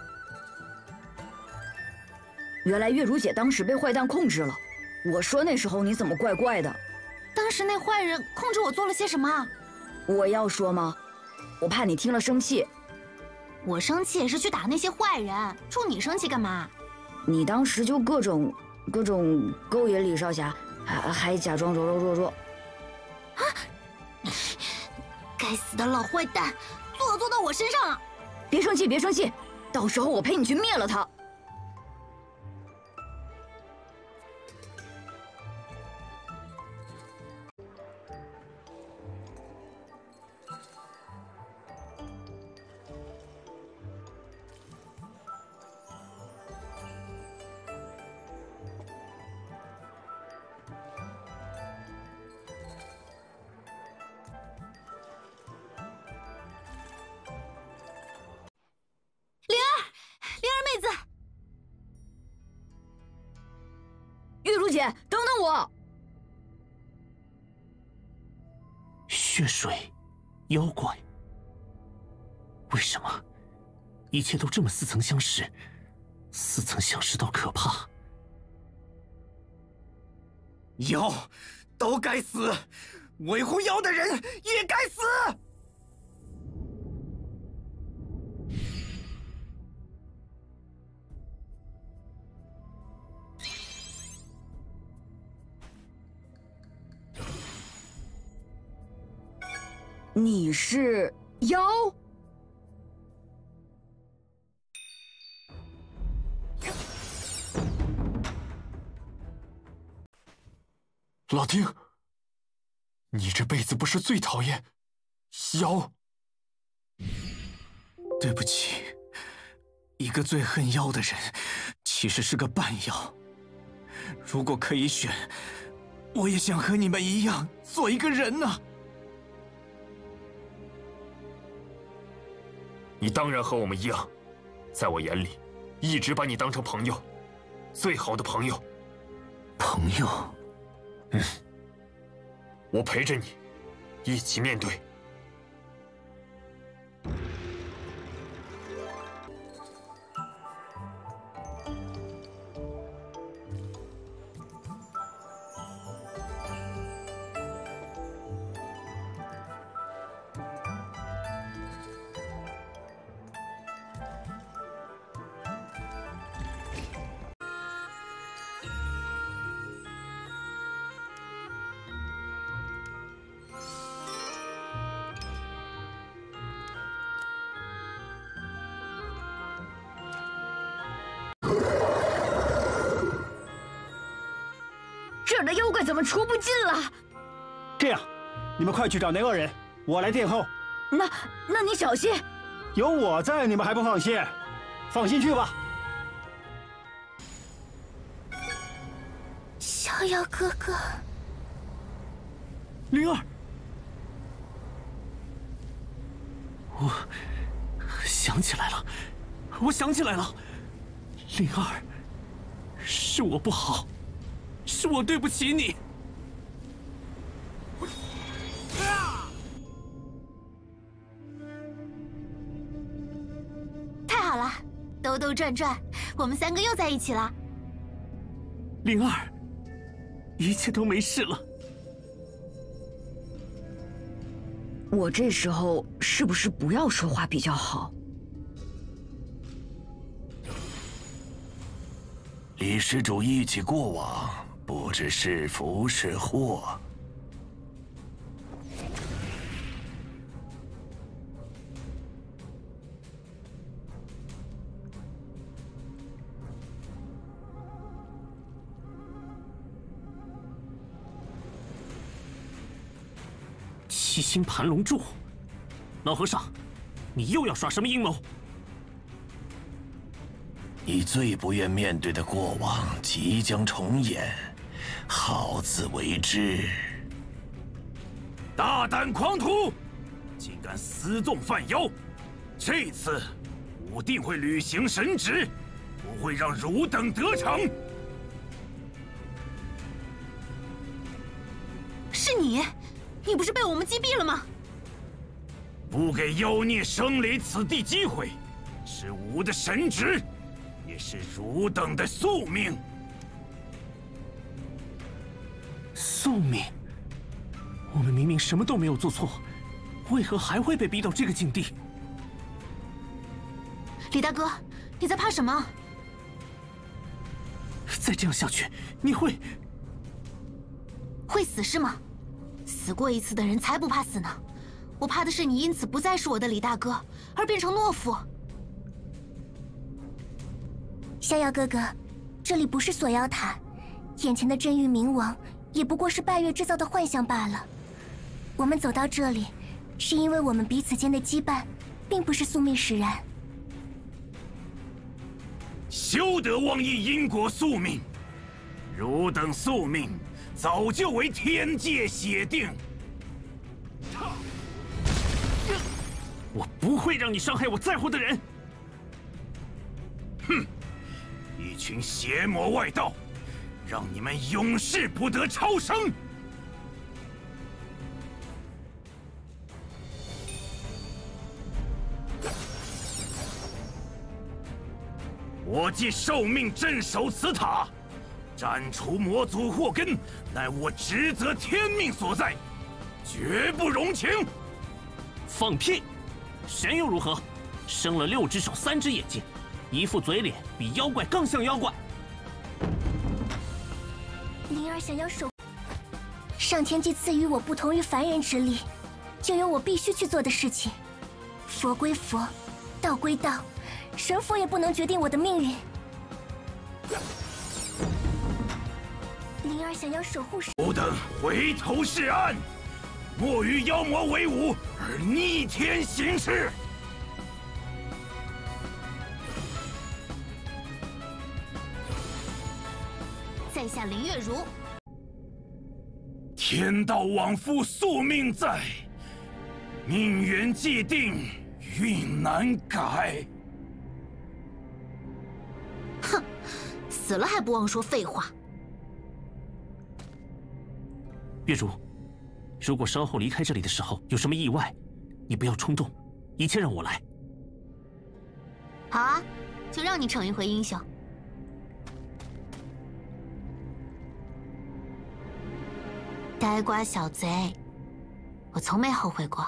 原来月如姐当时被坏蛋控制了。我说那时候你怎么怪怪的？ 当时那坏人控制我做了些什么？ 我要说吗？我怕你听了生气。 我生气也是去打那些坏人，冲你生气干嘛？ 你当时就各种勾引李少侠。还假装柔柔弱弱， 啊！该死的老坏蛋，做到我身上了！ 别生气，别生气，到时候我陪你去灭了他。 灵儿妹子。 我！ 血水，妖怪，为什么一切都这么似曾相识？似曾相识到可怕。 妖，都该死！维护妖的人也该死！ 你是妖？ 老丁，你这辈子不是最讨厌妖？ 对不起，一个最恨妖的人，其实是个半妖。如果可以选，我也想和你们一样做一个人啊！ 你当然和我们一样，在我眼里，一直把你当成朋友，最好的朋友。 朋友。 我陪着你，一起面对。 这儿的妖怪怎么除不尽了？ 这样，你们快去找那恶人，我来殿后。 那你小心， 有我在，你们还不放心？放心去吧。 逍遥哥哥， 灵儿，我想起来了，灵儿，是我不好。是我对不起你。 太好了，兜兜转转，我们三个又在一起了。 灵儿，一切都没事了。 我这时候是不是不要说话比较好？ 李施主忆起过往，不知是福是祸。 七星盘龙柱，老和尚，你又要耍什么阴谋？ 你最不愿面对的过往即将重演，好自为之。 大胆狂徒，竟敢私纵犯妖！这次吾定会履行神旨，不会让汝等得逞。 是你，你不是被我们击毙了吗？ 不给妖孽生离此地机会，是吾的神旨。也是汝等的宿命。 宿命？我们明明什么都没有做错，为何还会被逼到这个境地？ 李大哥，你在怕什么？ 再这样下去，你会死是吗？死过一次的人才不怕死呢。我怕的是你因此不再是我的李大哥，而变成懦夫。 逍遥哥哥，这里不是锁妖塔，眼前的真玉冥王也不过是拜月制造的幻象罢了。我们走到这里，是因为我们彼此间的羁绊，并不是宿命使然。 休得妄议因果宿命，汝等宿命早就为天界写定。 我不会让你伤害我在乎的人。 哼！一群邪魔外道， 让你们永世不得超生！我既受命镇守此塔，斩除魔族祸根，乃我职责天命所在，绝不容情。 放屁！神又如何？生了6只手3只眼睛，一副嘴脸，比妖怪更像妖怪。 灵儿想要守，上天既赐予我不同于凡人之力，就有我必须去做的事情。佛归佛，道归道，神佛也不能决定我的命运。灵儿想要守护神， 不等回头是岸，莫与妖魔为伍而逆天行事。 在下林月如。 天道往复，宿命在，命缘既定，运难改。 哼，死了还不忘说废话。 月如，如果稍后离开这里的时候有什么意外，你不要冲动，一切让我来。 好啊，就让你逞一回英雄。呆瓜小贼，我从没后悔过。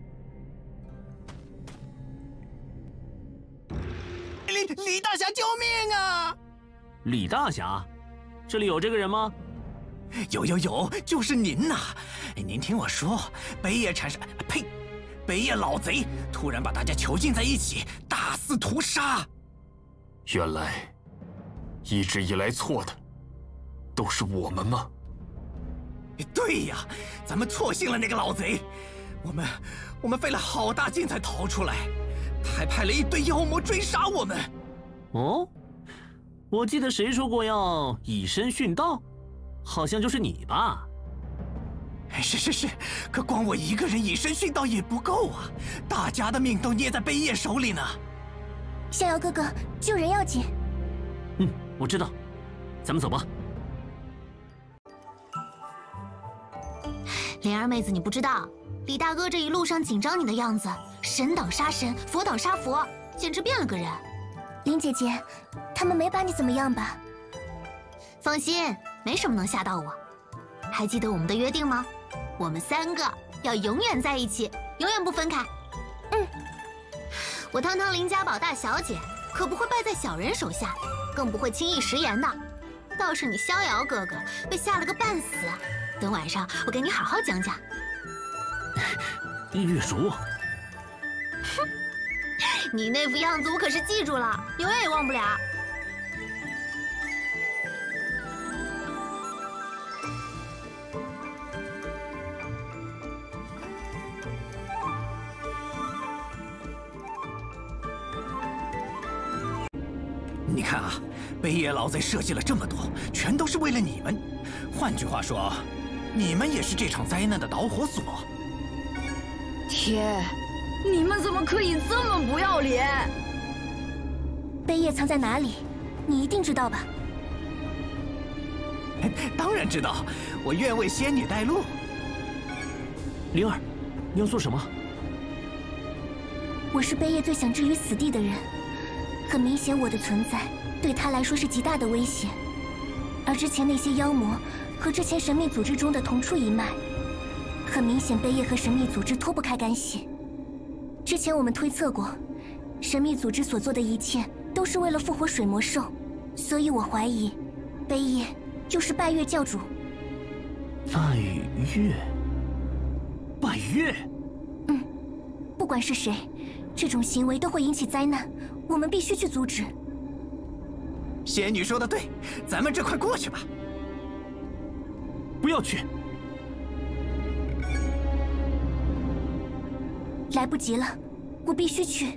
李大侠，救命啊！ 李大侠，这里有这个人吗？ 有，就是您呐！您听我说，北野禅师，呸，北野老贼突然把大家囚禁在一起，大肆屠杀。 原来，一直以来错的，都是我们吗？ 对呀，咱们错信了那个老贼，我们费了好大劲才逃出来，他还派了一堆妖魔追杀我们。 哦，我记得谁说过要以身殉道，好像就是你吧？ 是，可光我一个人以身殉道也不够啊，大家的命都捏在贝叶手里呢。 逍遥哥哥，救人要紧。 我知道，咱们走吧。 灵儿妹子，你不知道，李大哥这一路上紧张你的样子，神挡杀神，佛挡杀佛，简直变了个人。 林姐姐，他们没把你怎么样吧？ 放心，没什么能吓到我。还记得我们的约定吗？我们3个要永远在一起，永远不分开。我堂堂林家宝大小姐，可不会败在小人手下，更不会轻易食言的。倒是你逍遥哥哥被吓了个半死，等晚上我给你好好讲讲。 月如， 哼，你那副样子我可是记住了，永远也忘不了。 你看啊，北野老贼设计了这么多，全都是为了你们。换句话说，你们也是这场灾难的导火索。 天，你们怎么可以这么不要脸？ 贝叶藏在哪里？你一定知道吧？ 当然知道，我愿为仙女带路。 灵儿，你要做什么？ 我是贝叶最想置于死地的人。很明显，我的存在对他来说是极大的威胁。而之前那些妖魔和之前神秘组织中的同出一脉，很明显贝叶和神秘组织脱不开干系。之前我们推测过，神秘组织所做的一切都是为了复活水魔兽，所以我怀疑，贝叶就是拜月教主。 拜月？ 不管是谁，这种行为都会引起灾难，我们必须去阻止。 仙女说的对，咱们这快过去吧。 不要去， 来不及了，我必须去。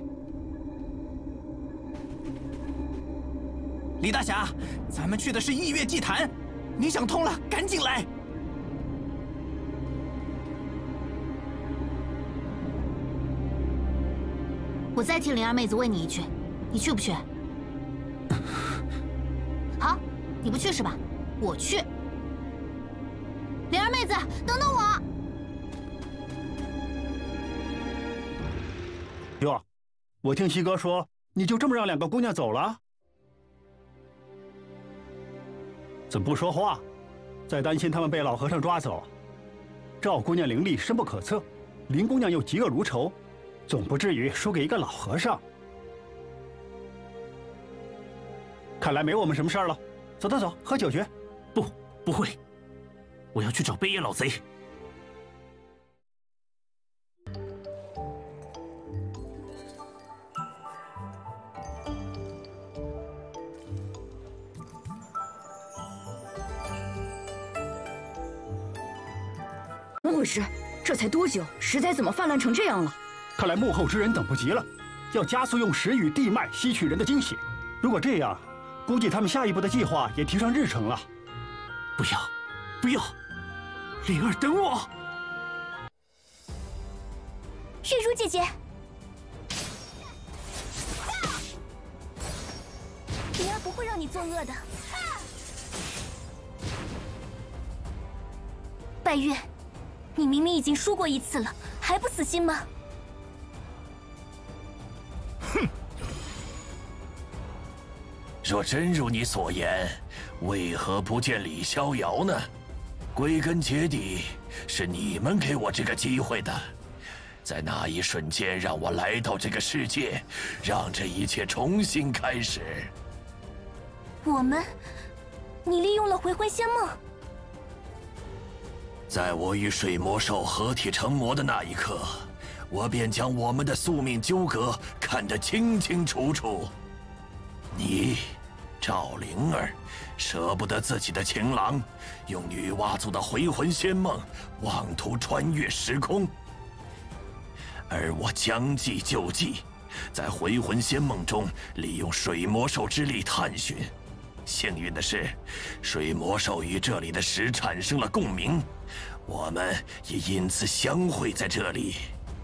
李大侠，咱们去的是异月祭坛，你想通了，赶紧来。 我再替灵儿妹子问你一句，你去不去？好，你不去是吧？ 我去。灵儿妹子，等等我！ 哟，我听西哥说，你就这么让2个姑娘走了？怎么不说话？再担心他们被老和尚抓走。赵姑娘灵力深不可测，林姑娘又嫉恶如仇，总不至于输给一个老和尚。看来没我们什么事儿了。走走走，喝酒去。 不会，我要去找北野老贼。 怎么回事？这才多久，石材怎么泛滥成这样了？ 看来幕后之人等不及了，要加速用石与地脉吸取人的精血。如果这样，估计他们下一步的计划也提上日程了。 不要，灵儿，等我！ 月如姐姐，灵儿不会让你作恶的。拜月，你明明已经输过一次了，还不死心吗？ 哼！若真如你所言，为何不见李逍遥呢？归根结底，是你们给我这个机会的，在那一瞬间让我来到这个世界，让这一切重新开始。 我们，你利用了回魂仙梦。 在我与水魔兽合体成魔的那一刻，我便将我们的宿命纠葛看得清清楚楚。你，赵灵儿，舍不得自己的情郎，用女娲族的回魂仙梦，妄图穿越时空。而我将计就计，在回魂仙梦中利用水魔兽之力探寻。幸运的是，水魔兽与这里的石产生了共鸣，我们也因此相会在这里。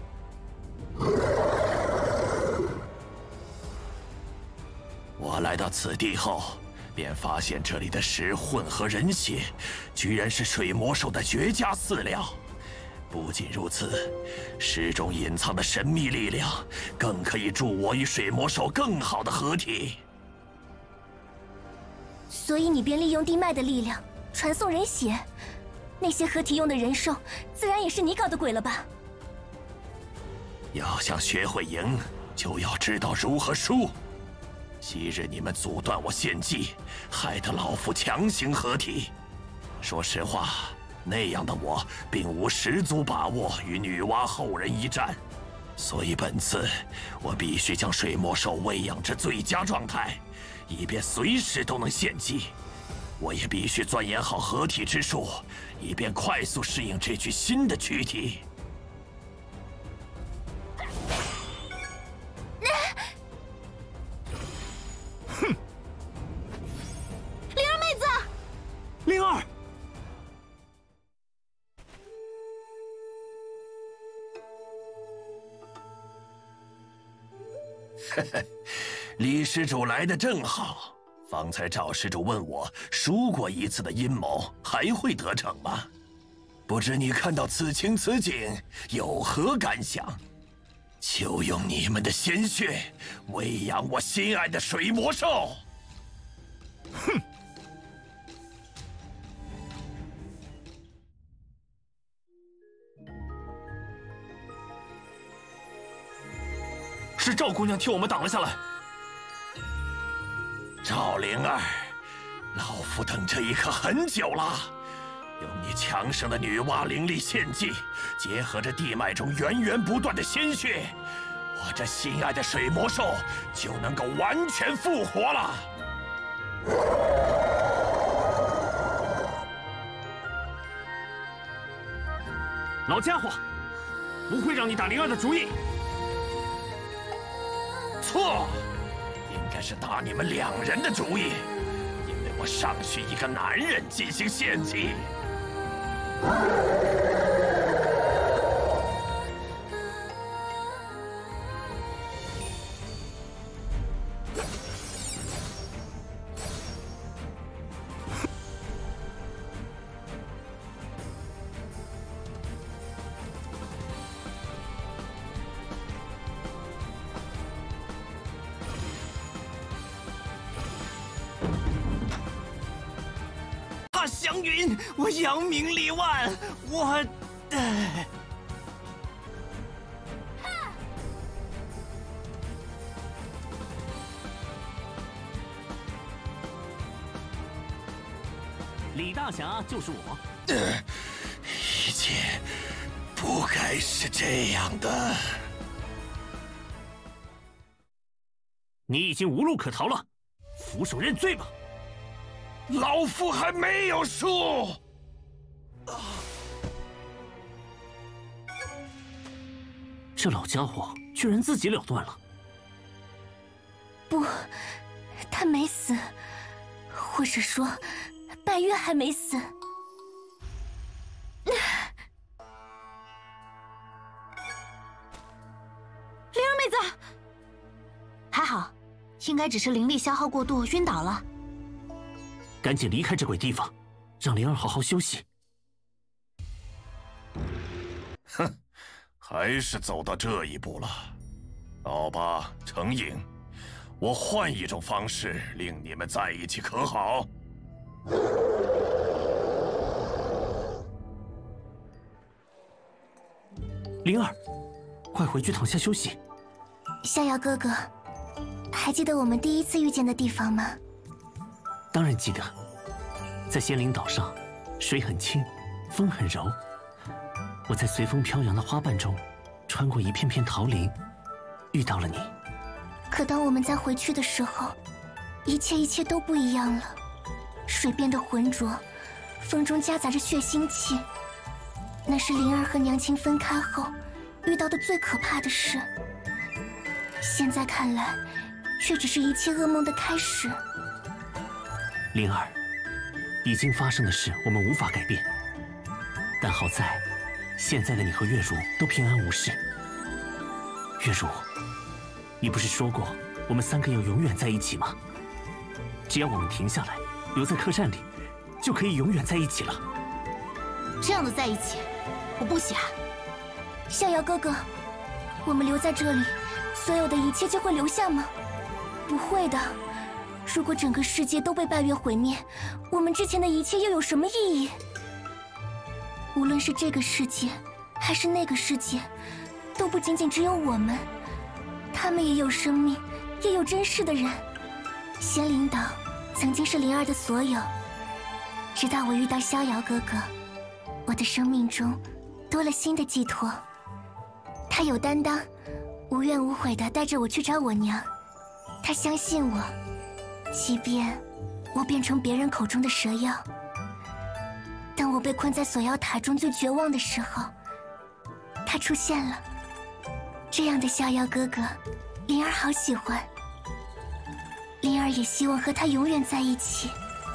我来到此地后，便发现这里的石混合人血，居然是水魔兽的绝佳饲料。不仅如此，石中隐藏的神秘力量，更可以助我与水魔兽更好的合体。 所以你便利用地脉的力量传送人血，那些合体用的人兽，自然也是你搞的鬼了吧？ 要想学会赢，就要知道如何输。昔日你们阻断我献祭，害得老夫强行合体。说实话，那样的我并无十足把握与女娲后人一战，所以本次我必须将水魔兽喂养至最佳状态，以便随时都能献祭。我也必须钻研好合体之术，以便快速适应这具新的躯体。 哼！灵儿妹子， 灵儿。 嘿嘿，李施主来得正好。方才赵施主问我，输过一次的阴谋还会得逞吗？不知你看到此情此景有何感想？就用你们的鲜血喂养我心爱的水魔兽！哼！ 是赵姑娘替我们挡了下来。 赵灵儿，老夫等这一刻很久了。用你强盛的女娲灵力献祭，结合着地脉中源源不断的鲜血，我这心爱的水魔兽就能够完全复活了。 老家伙，不会让你打灵儿的主意。 错，应该是打你们两人的主意，因为我尚需一个男人进行献祭。 祥云，我扬名立万，我…… 李大侠就是我。 一切不该是这样的。 你已经无路可逃了，俯首认罪吧。 老夫还没有输。 这老家伙居然自己了断了。 不，他没死，或者说，拜月还没死。 灵儿妹子，还好，应该只是灵力消耗过度，晕倒了。 赶紧离开这鬼地方，让灵儿好好休息。 哼，还是走到这一步了。好吧，程颖，我换一种方式令你们在一起，可好？ 灵儿，快回去躺下休息。 逍遥哥哥，还记得我们第一次遇见的地方吗？ 当然记得，在仙灵岛上，水很清，风很柔。我在随风飘扬的花瓣中，穿过一片片桃林，遇到了你。 可当我们再回去的时候，一切都不一样了。水变得浑浊，风中夹杂着血腥气。那是灵儿和娘亲分开后遇到的最可怕的事。现在看来，却只是一切噩梦的开始。 灵儿，已经发生的事我们无法改变，但好在，现在的你和月如都平安无事。月如，你不是说过我们三个要永远在一起吗？只要我们停下来，留在客栈里，就可以永远在一起了。 这样的在一起，我不喜欢。 逍遥哥哥，我们留在这里，所有的一切就会留下吗？不会的。如果整个世界都被拜月毁灭，我们之前的一切又有什么意义？无论是这个世界，还是那个世界，都不仅仅只有我们，他们也有生命，也有真实的人。仙灵岛曾经是灵儿的所有，直到我遇到逍遥哥哥，我的生命中多了新的寄托。他有担当，无怨无悔地带着我去找我娘。他相信我，即便我变成别人口中的蛇妖。当我被困在锁妖塔中最绝望的时候，他出现了。这样的逍遥哥哥，灵儿好喜欢。灵儿也希望和他永远在一起。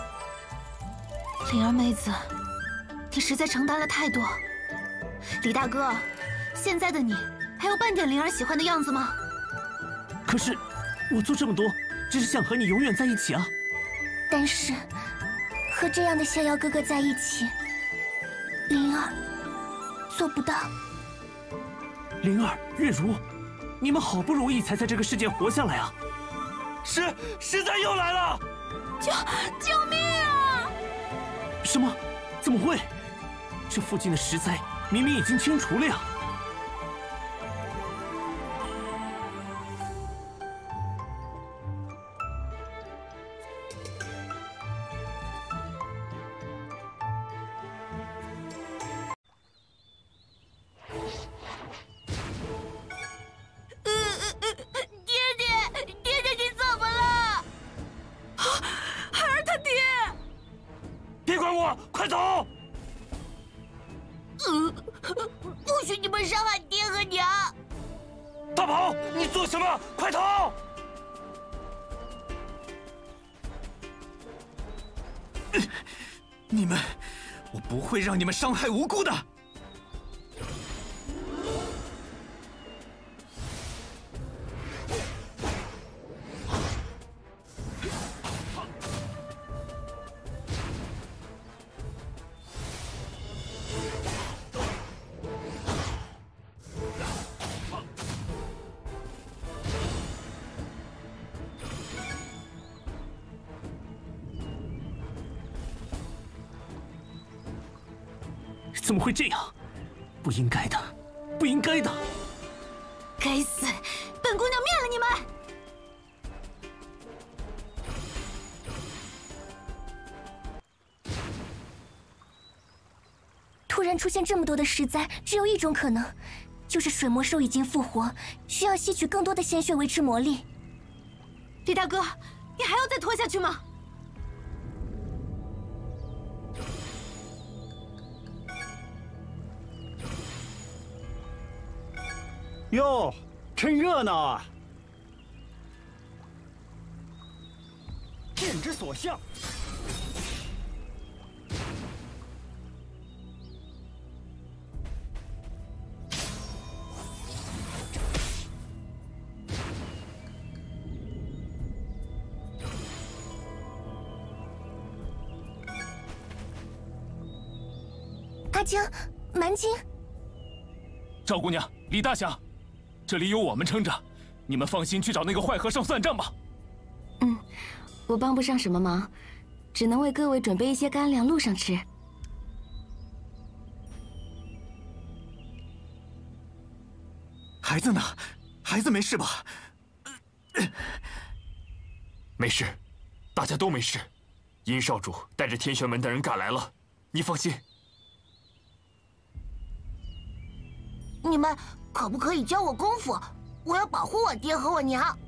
灵儿妹子，你实在承担了太多。李大哥，现在的你还有半点灵儿喜欢的样子吗？ 可是，我做这么多，只是想和你永远在一起啊。 但是，和这样的逍遥哥哥在一起，灵儿做不到。 灵儿、月如，你们好不容易才在这个世界活下来啊！ 实在又来了！ 救命啊！ 什么？怎么会？这附近的石灾明明已经清除了呀！ 爹爹，你怎么了？孩儿他爹！ 别管我，快走！ 不许你们伤害爹和娘！ 大宝，你做什么？快逃！ 你们，我不会让你们伤害无辜的。 怎么会这样？不应该的，不应该的！ 该死，本姑娘灭了你们！ 突然出现这么多的石灾，只有一种可能，就是水魔兽已经复活，需要吸取更多的鲜血维持魔力。 李大哥，你还要再拖下去吗？ 哟，真热闹啊！剑之所向。 阿江，蛮金， 赵姑娘，李大侠，这里有我们撑着，你们放心去找那个坏和尚算账吧。 我帮不上什么忙，只能为各位准备一些干粮，路上吃。 孩子呢？孩子没事吧？ 没事，大家都没事。殷少主带着天玄门的人赶来了，你放心。 你们可不可以教我功夫？我要保护我爹和我娘。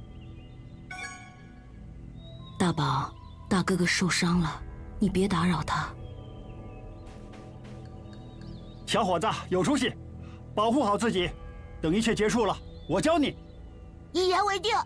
大宝，大哥哥受伤了，你别打扰他。 小伙子，有出息，保护好自己。等一切结束了，我教你。 一言为定。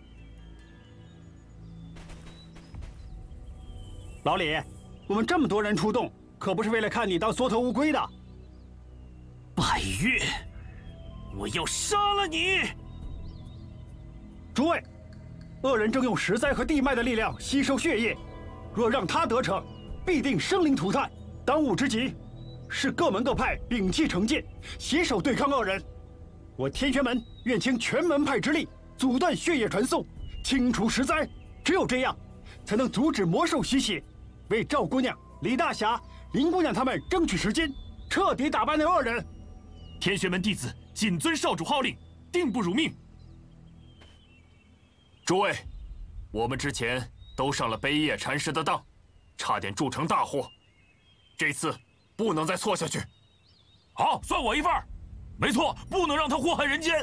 老李，我们这么多人出动，可不是为了看你当缩头乌龟的。 百越，我要杀了你！ 诸位，恶人正用石灾和地脉的力量吸收血液，若让他得逞，必定生灵涂炭。当务之急是各门各派摒弃成见，携手对抗恶人。我天玄门愿倾全门派之力，阻断血液传送，清除石灾。只有这样，才能阻止魔兽吸血，为赵姑娘、李大侠、林姑娘他们争取时间，彻底打败那恶人。 天玄门弟子谨遵少主号令，定不辱命。 诸位，我们之前都上了悲叶禅师的当，差点铸成大祸，这次不能再错下去。 好，算我一份儿。没错，不能让他祸害人间。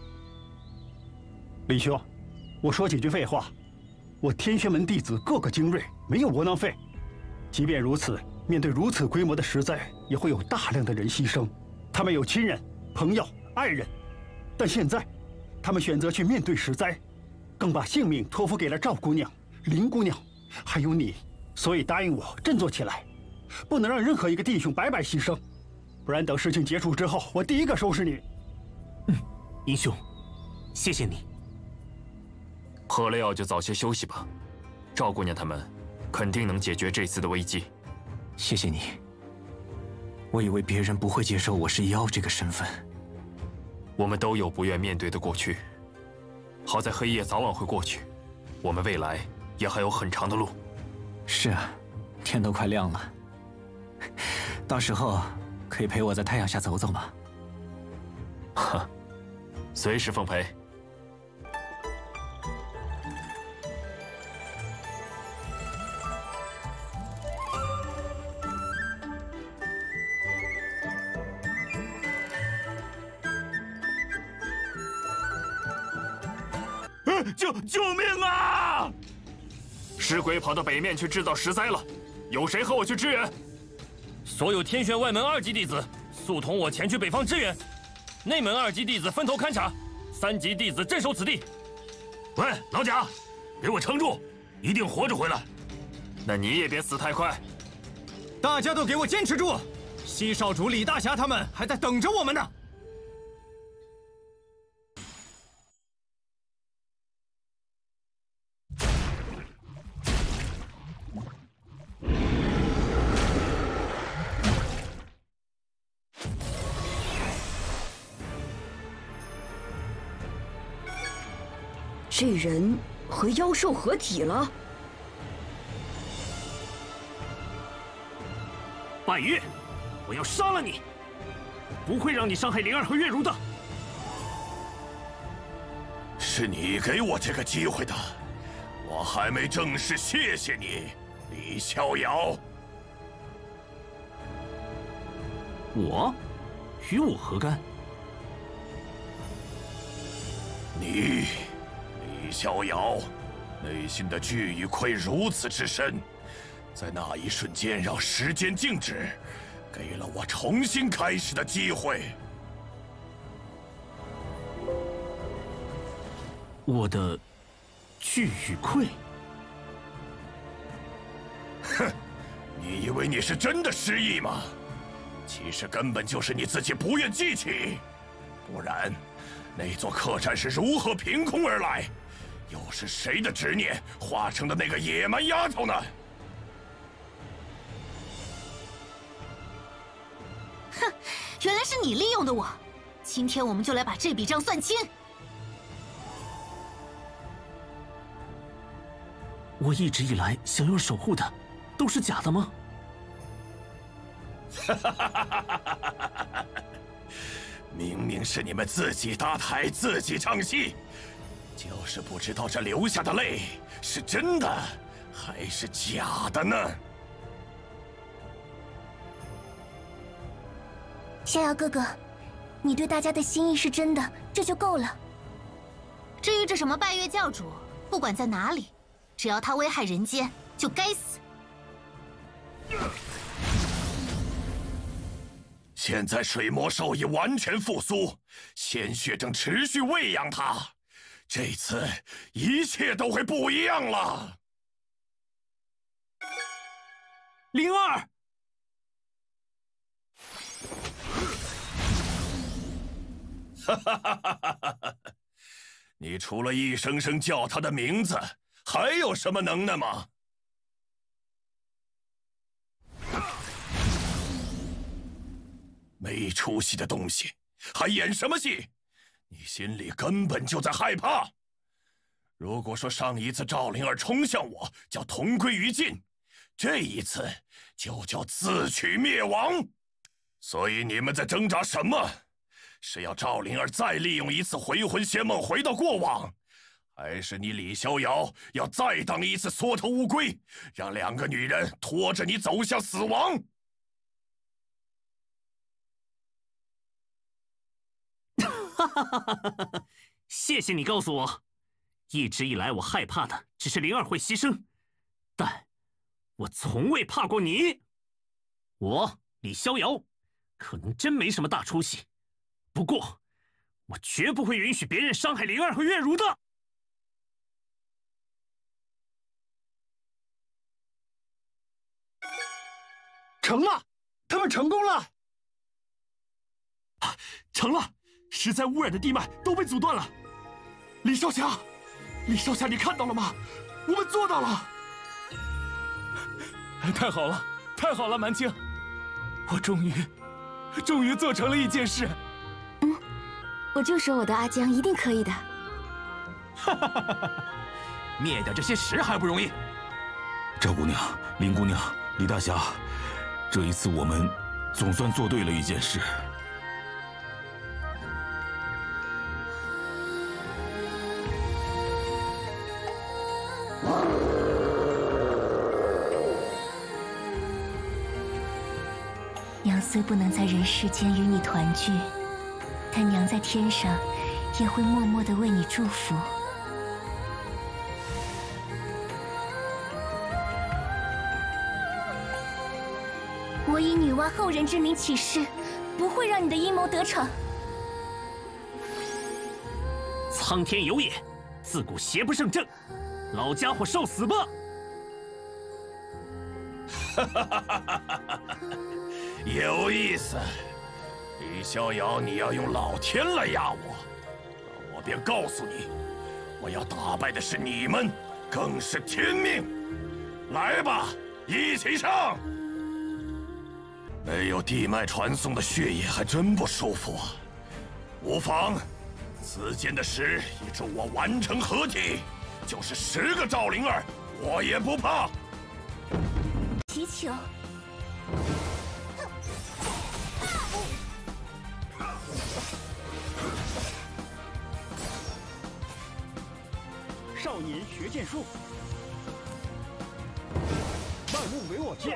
李兄，我说几句废话。我天玄门弟子个个精锐，没有窝囊废。即便如此，面对如此规模的石灾，也会有大量的人牺牲。他们有亲人、朋友、爱人，但现在，他们选择去面对石灾，更把性命托付给了赵姑娘、林姑娘，还有你。所以答应我振作起来，不能让任何一个弟兄白白牺牲，不然等事情结束之后，我第一个收拾你。 英雄，谢谢你。 喝了药就早些休息吧，赵姑娘他们肯定能解决这次的危机。 谢谢你。我以为别人不会接受我是妖这个身份。 我们都有不愿面对的过去，好在黑夜早晚会过去，我们未来也还有很长的路。 是啊，天都快亮了，到时候可以陪我在太阳下走走吗？ 哈，随时奉陪。 救命啊！ 尸鬼跑到北面去制造石灾了，有谁和我去支援？ 所有天玄外门2级弟子速同我前去北方支援，内门2级弟子分头勘察，3级弟子镇守此地。 喂，老贾，给我撑住，一定活着回来。 那你也别死太快。 大家都给我坚持住！西少主李大侠他们还在等着我们呢。 这人和妖兽合体了。 拜月， 我要杀了你！不会让你伤害灵儿和月如的。 是你给我这个机会的，我还没正式谢谢你，李逍遥。 我？与我何干？ 你，李逍遥，内心的惧与愧如此之深，在那一瞬间让时间静止，给了我重新开始的机会。 我的惧与愧？ 哼，你以为你是真的失忆吗？其实根本就是你自己不愿记起，不然，那座客栈是如何凭空而来？又是谁的执念化成的那个野蛮丫头呢？ 哼，原来是你利用的我，今天我们就来把这笔账算清。 我一直以来想要守护的，都是假的吗？ 明明是你们自己搭台，自己唱戏，就是不知道这流下的泪是真的还是假的呢？ 逍遥哥哥，你对大家的心意是真的，这就够了。 至于这什么拜月教主，不管在哪里，只要他危害人间，就该死。 现在水魔兽已完全复苏，鲜血正持续喂养它，这次一切都会不一样了。 灵儿， 哈哈哈哈哈哈！你除了一声声叫他的名字，还有什么能耐吗？没出息的东西，还演什么戏？你心里根本就在害怕。如果说上一次赵灵儿冲向我叫同归于尽，这一次就叫自取灭亡。所以你们在挣扎什么？是要赵灵儿再利用一次回魂仙梦回到过往，还是你李逍遥要再当一次缩头乌龟，让两个女人拖着你走向死亡？ 哈哈哈哈哈！谢谢你告诉我，一直以来我害怕的只是灵儿会牺牲，但我从未怕过你。我李逍遥可能真没什么大出息，不过我绝不会允许别人伤害灵儿和月如的。 成了，他们成功了！ 成了！实在乌尔的地脉都被阻断了。李少侠，李少侠，你看到了吗？我们做到了！太好了，太好了，蛮青，我终于做成了一件事。 我就说我的阿江一定可以的。 哈哈哈哈！灭掉这些石还不容易？ 赵姑娘、林姑娘、李大侠，这一次我们总算做对了一件事。 娘虽不能在人世间与你团聚，但娘在天上也会默默地为你祝福。我以女娲后人之名起誓，不会让你的阴谋得逞。 苍天有眼，自古邪不胜正，老家伙受死吧！ 哈哈哈哈哈哈！有意思，李逍遥，你要用老天来压我，那我便告诉你，我要打败的是你们，更是天命。来吧，一起上！没有地脉传送的血液还真不舒服啊。无妨，此间的石已助我完成合体，就是10个赵灵儿，我也不怕。 祈求。 少年学剑术，万物为我剑。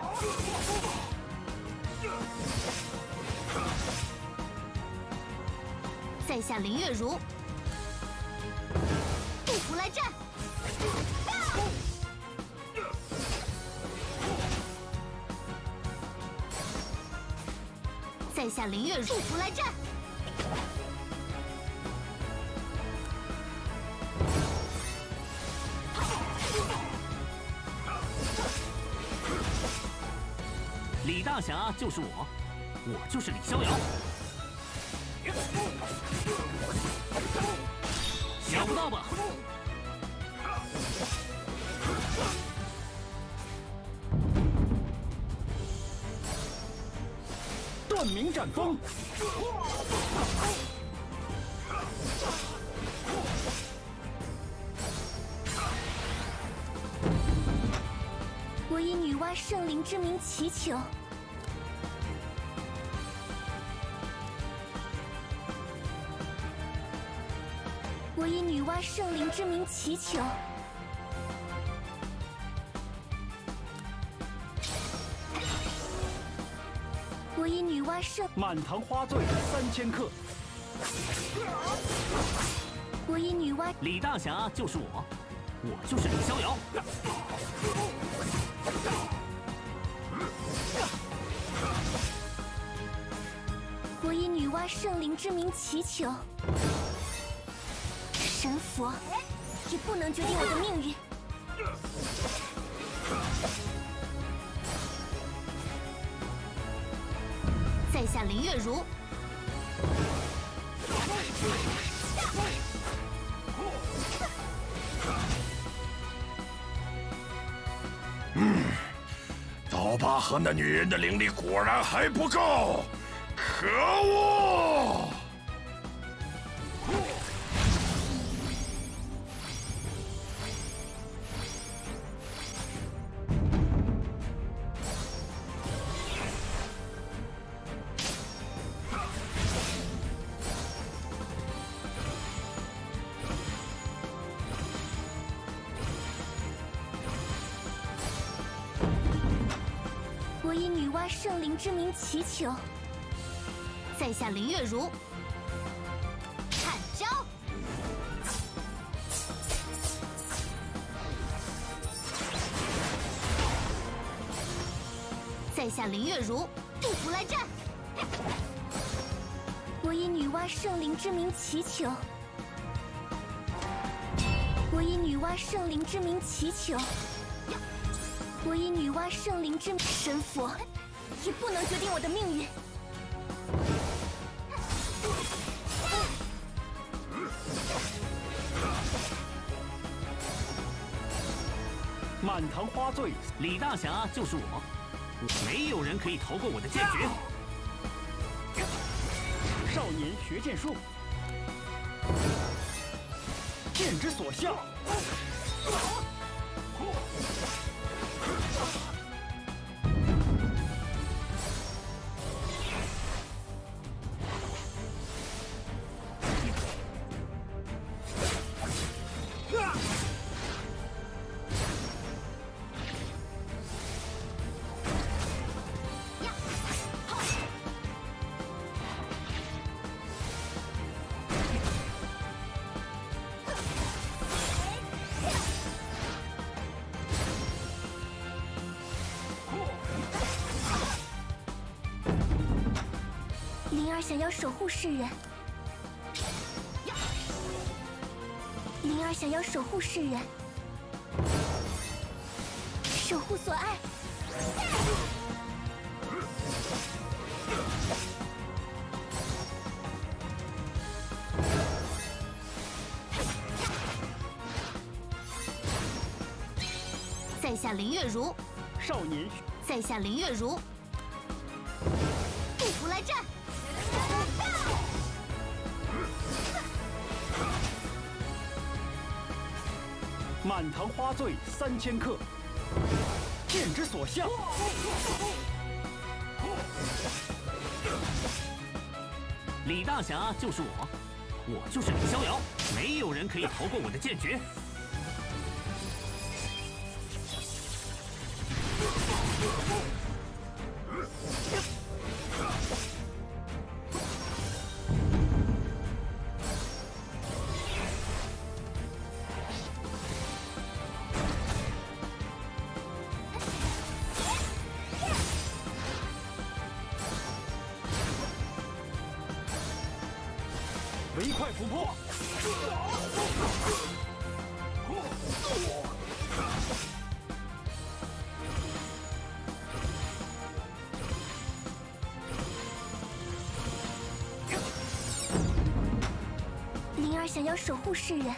在下林月如，不服来战！在下林月如，不服来战！ 李大侠就是我，我就是李逍遥。想不到吧？ 断明斩风。 我以女娲圣灵之名祈求，我以女娲圣灵之名祈求，我以女娲圣满堂花醉3000克， 我以女娲李大侠就是我，我就是李逍遥。 我以女娲圣灵之名祈求，神佛也不能决定我的命运。 在下林月如， 刀疤和那女人的灵力果然还不够，可恶！ 我以女娲圣灵之名祈求， 在下林月如，看招！在下林月如，不服来战！ 我以女娲圣灵之名祈求，我以女娲圣灵之名祈求，我以女娲圣灵之神佛也不能决定我的命运。 满堂花醉， 李大侠就是我，没有人可以逃过我的剑诀。 少年学剑术，剑之所向。 灵儿想要守护世人，灵儿想要守护世人，守护所爱。 在下林月如， 少年， 在下林月如，不服来战！ 满堂花醉3000克，剑之所向。 李大侠就是我，我就是李逍遥，没有人可以逃过我的剑诀。 为快琥珀。 灵儿想要守护世人。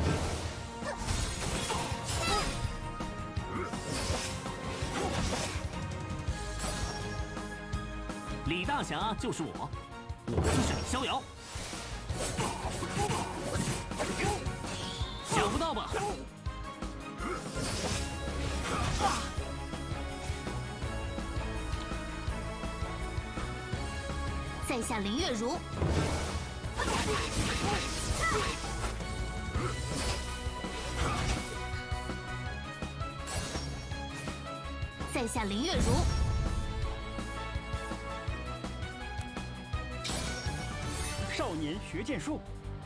李大侠就是我，我就是李逍遥。想不到吧？ 在下林月如。 在下林月如。 少年学剑术。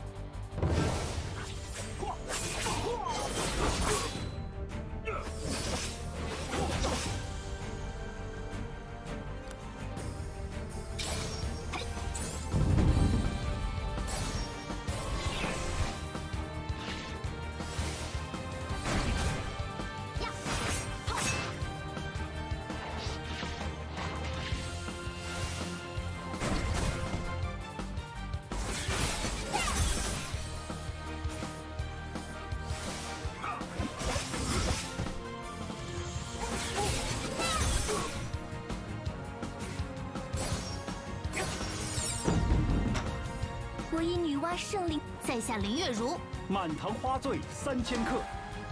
我以女娲圣灵， 在下林月如。 满堂花醉3000克。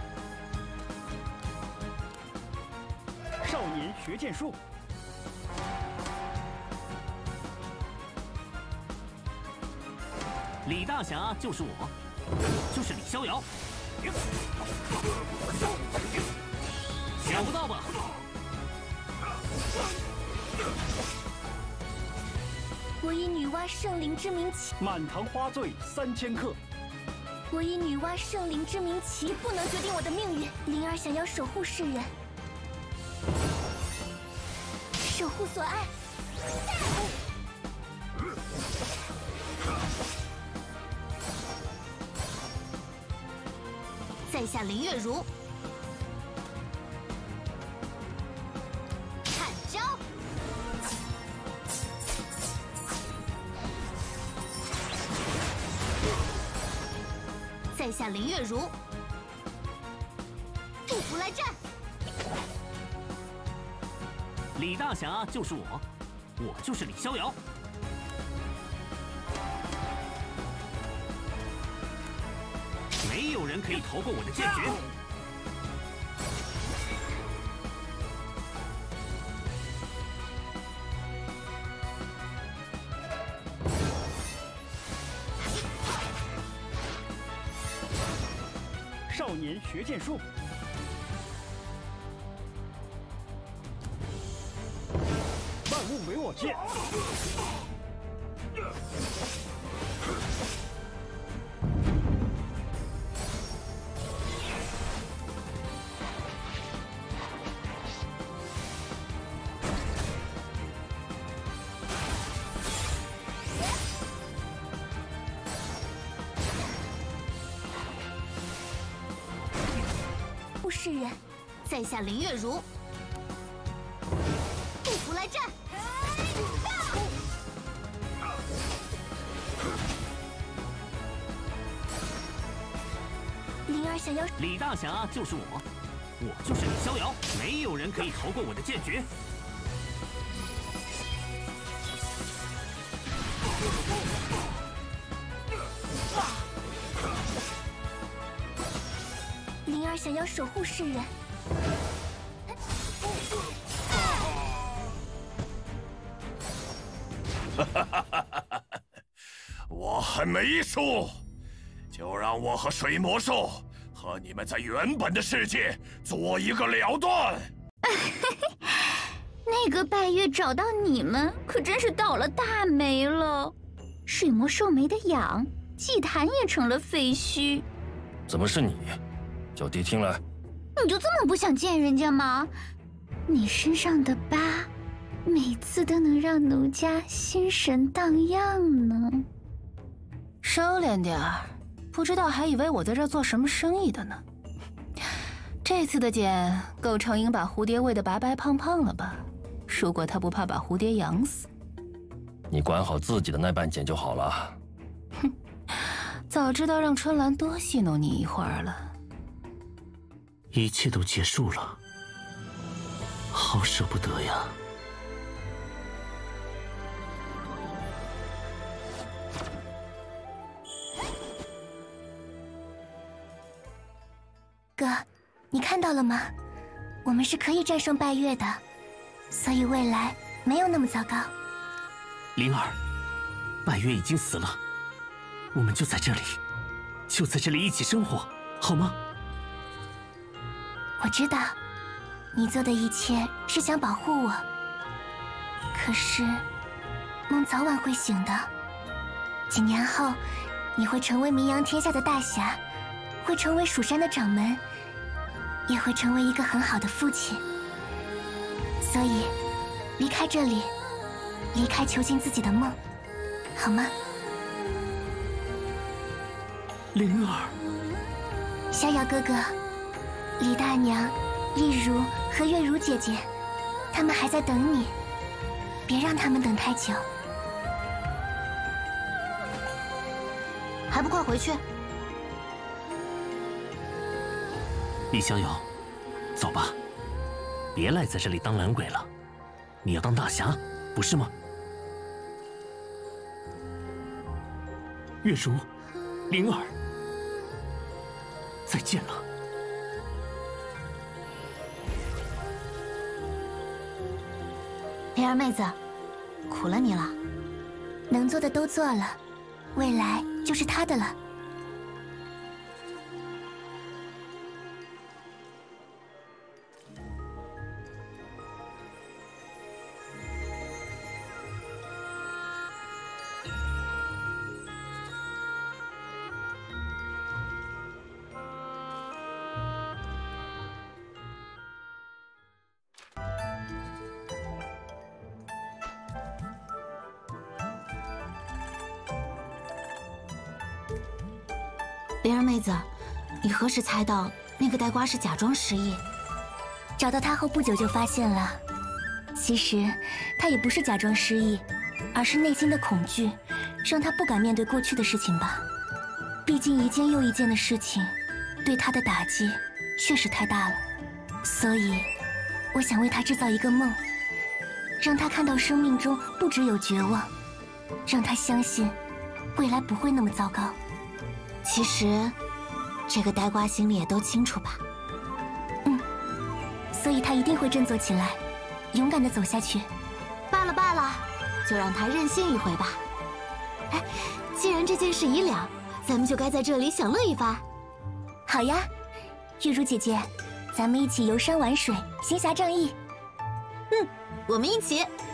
少年学剑术。 李大侠就是我，就是李逍遥。想不到吧？ 我以女娲圣灵之名起， 满堂花醉3000克。 我以女娲圣灵之名起，不能决定我的命运。灵儿想要守护世人，守护所爱。 在下林月如。砍招。 在下林月如，不服来战！ 李大侠就是我，我就是李逍遥。没有人可以逃过我的剑诀。 少年学剑术。万物为我剑。 世人， 在下林月如，不服来战！ 灵儿想要， 李大侠就是我，我就是李逍遥，没有人可以逃过我的剑诀。 灵儿想要守护世人。 我还没输，就让我和水魔兽和你们在原本的世界做一个了断。 那个拜月找到你们，可真是倒了大霉了。水魔受没得养，祭坛也成了废墟。 怎么是你？叫爹听来。 你就这么不想见人家吗？你身上的疤，每次都能让奴家心神荡漾呢。 收敛点儿，不知道还以为我在这做什么生意的呢。这次的茧够程英把蝴蝶喂得白白胖胖了吧？如果他不怕把蝴蝶养死， 你管好自己的那半茧就好了。 哼，早知道让春兰多戏弄你一会儿了。 一切都结束了，好舍不得呀。 哥，你看到了吗？我们是可以战胜拜月的，所以未来没有那么糟糕。 灵儿，拜月已经死了，我们就在这里，就在这里一起生活，好吗？ 我知道，你做的一切是想保护我。可是，梦早晚会醒的。几年后，你会成为名扬天下的大侠，会成为蜀山的掌门，也会成为一个很好的父亲。所以，离开这里，离开囚禁自己的梦，好吗？ 灵儿， 逍遥哥哥。李大娘、丽如和月如姐姐，他们还在等你，别让他们等太久。 还不快回去！ 李逍遥，走吧，别赖在这里当懒鬼了。你要当大侠，不是吗？月如，灵儿，再见了。 灵儿妹子，苦了你了。 能做的都做了，未来就是他的了。 灵儿妹子，你何时猜到那个呆瓜是假装失忆？ 找到他后不久就发现了。其实他也不是假装失忆，而是内心的恐惧，让他不敢面对过去的事情吧。毕竟一件又一件的事情，对他的打击确实太大了。所以，我想为他制造一个梦，让他看到生命中不只有绝望，让他相信未来不会那么糟糕。 其实，这个呆瓜心里也都清楚吧。 所以他一定会振作起来，勇敢地走下去。 罢了罢了，就让他任性一回吧。哎，既然这件事已了，咱们就该在这里享乐一番。 好呀，月如姐姐，咱们一起游山玩水，行侠仗义。 我们一起。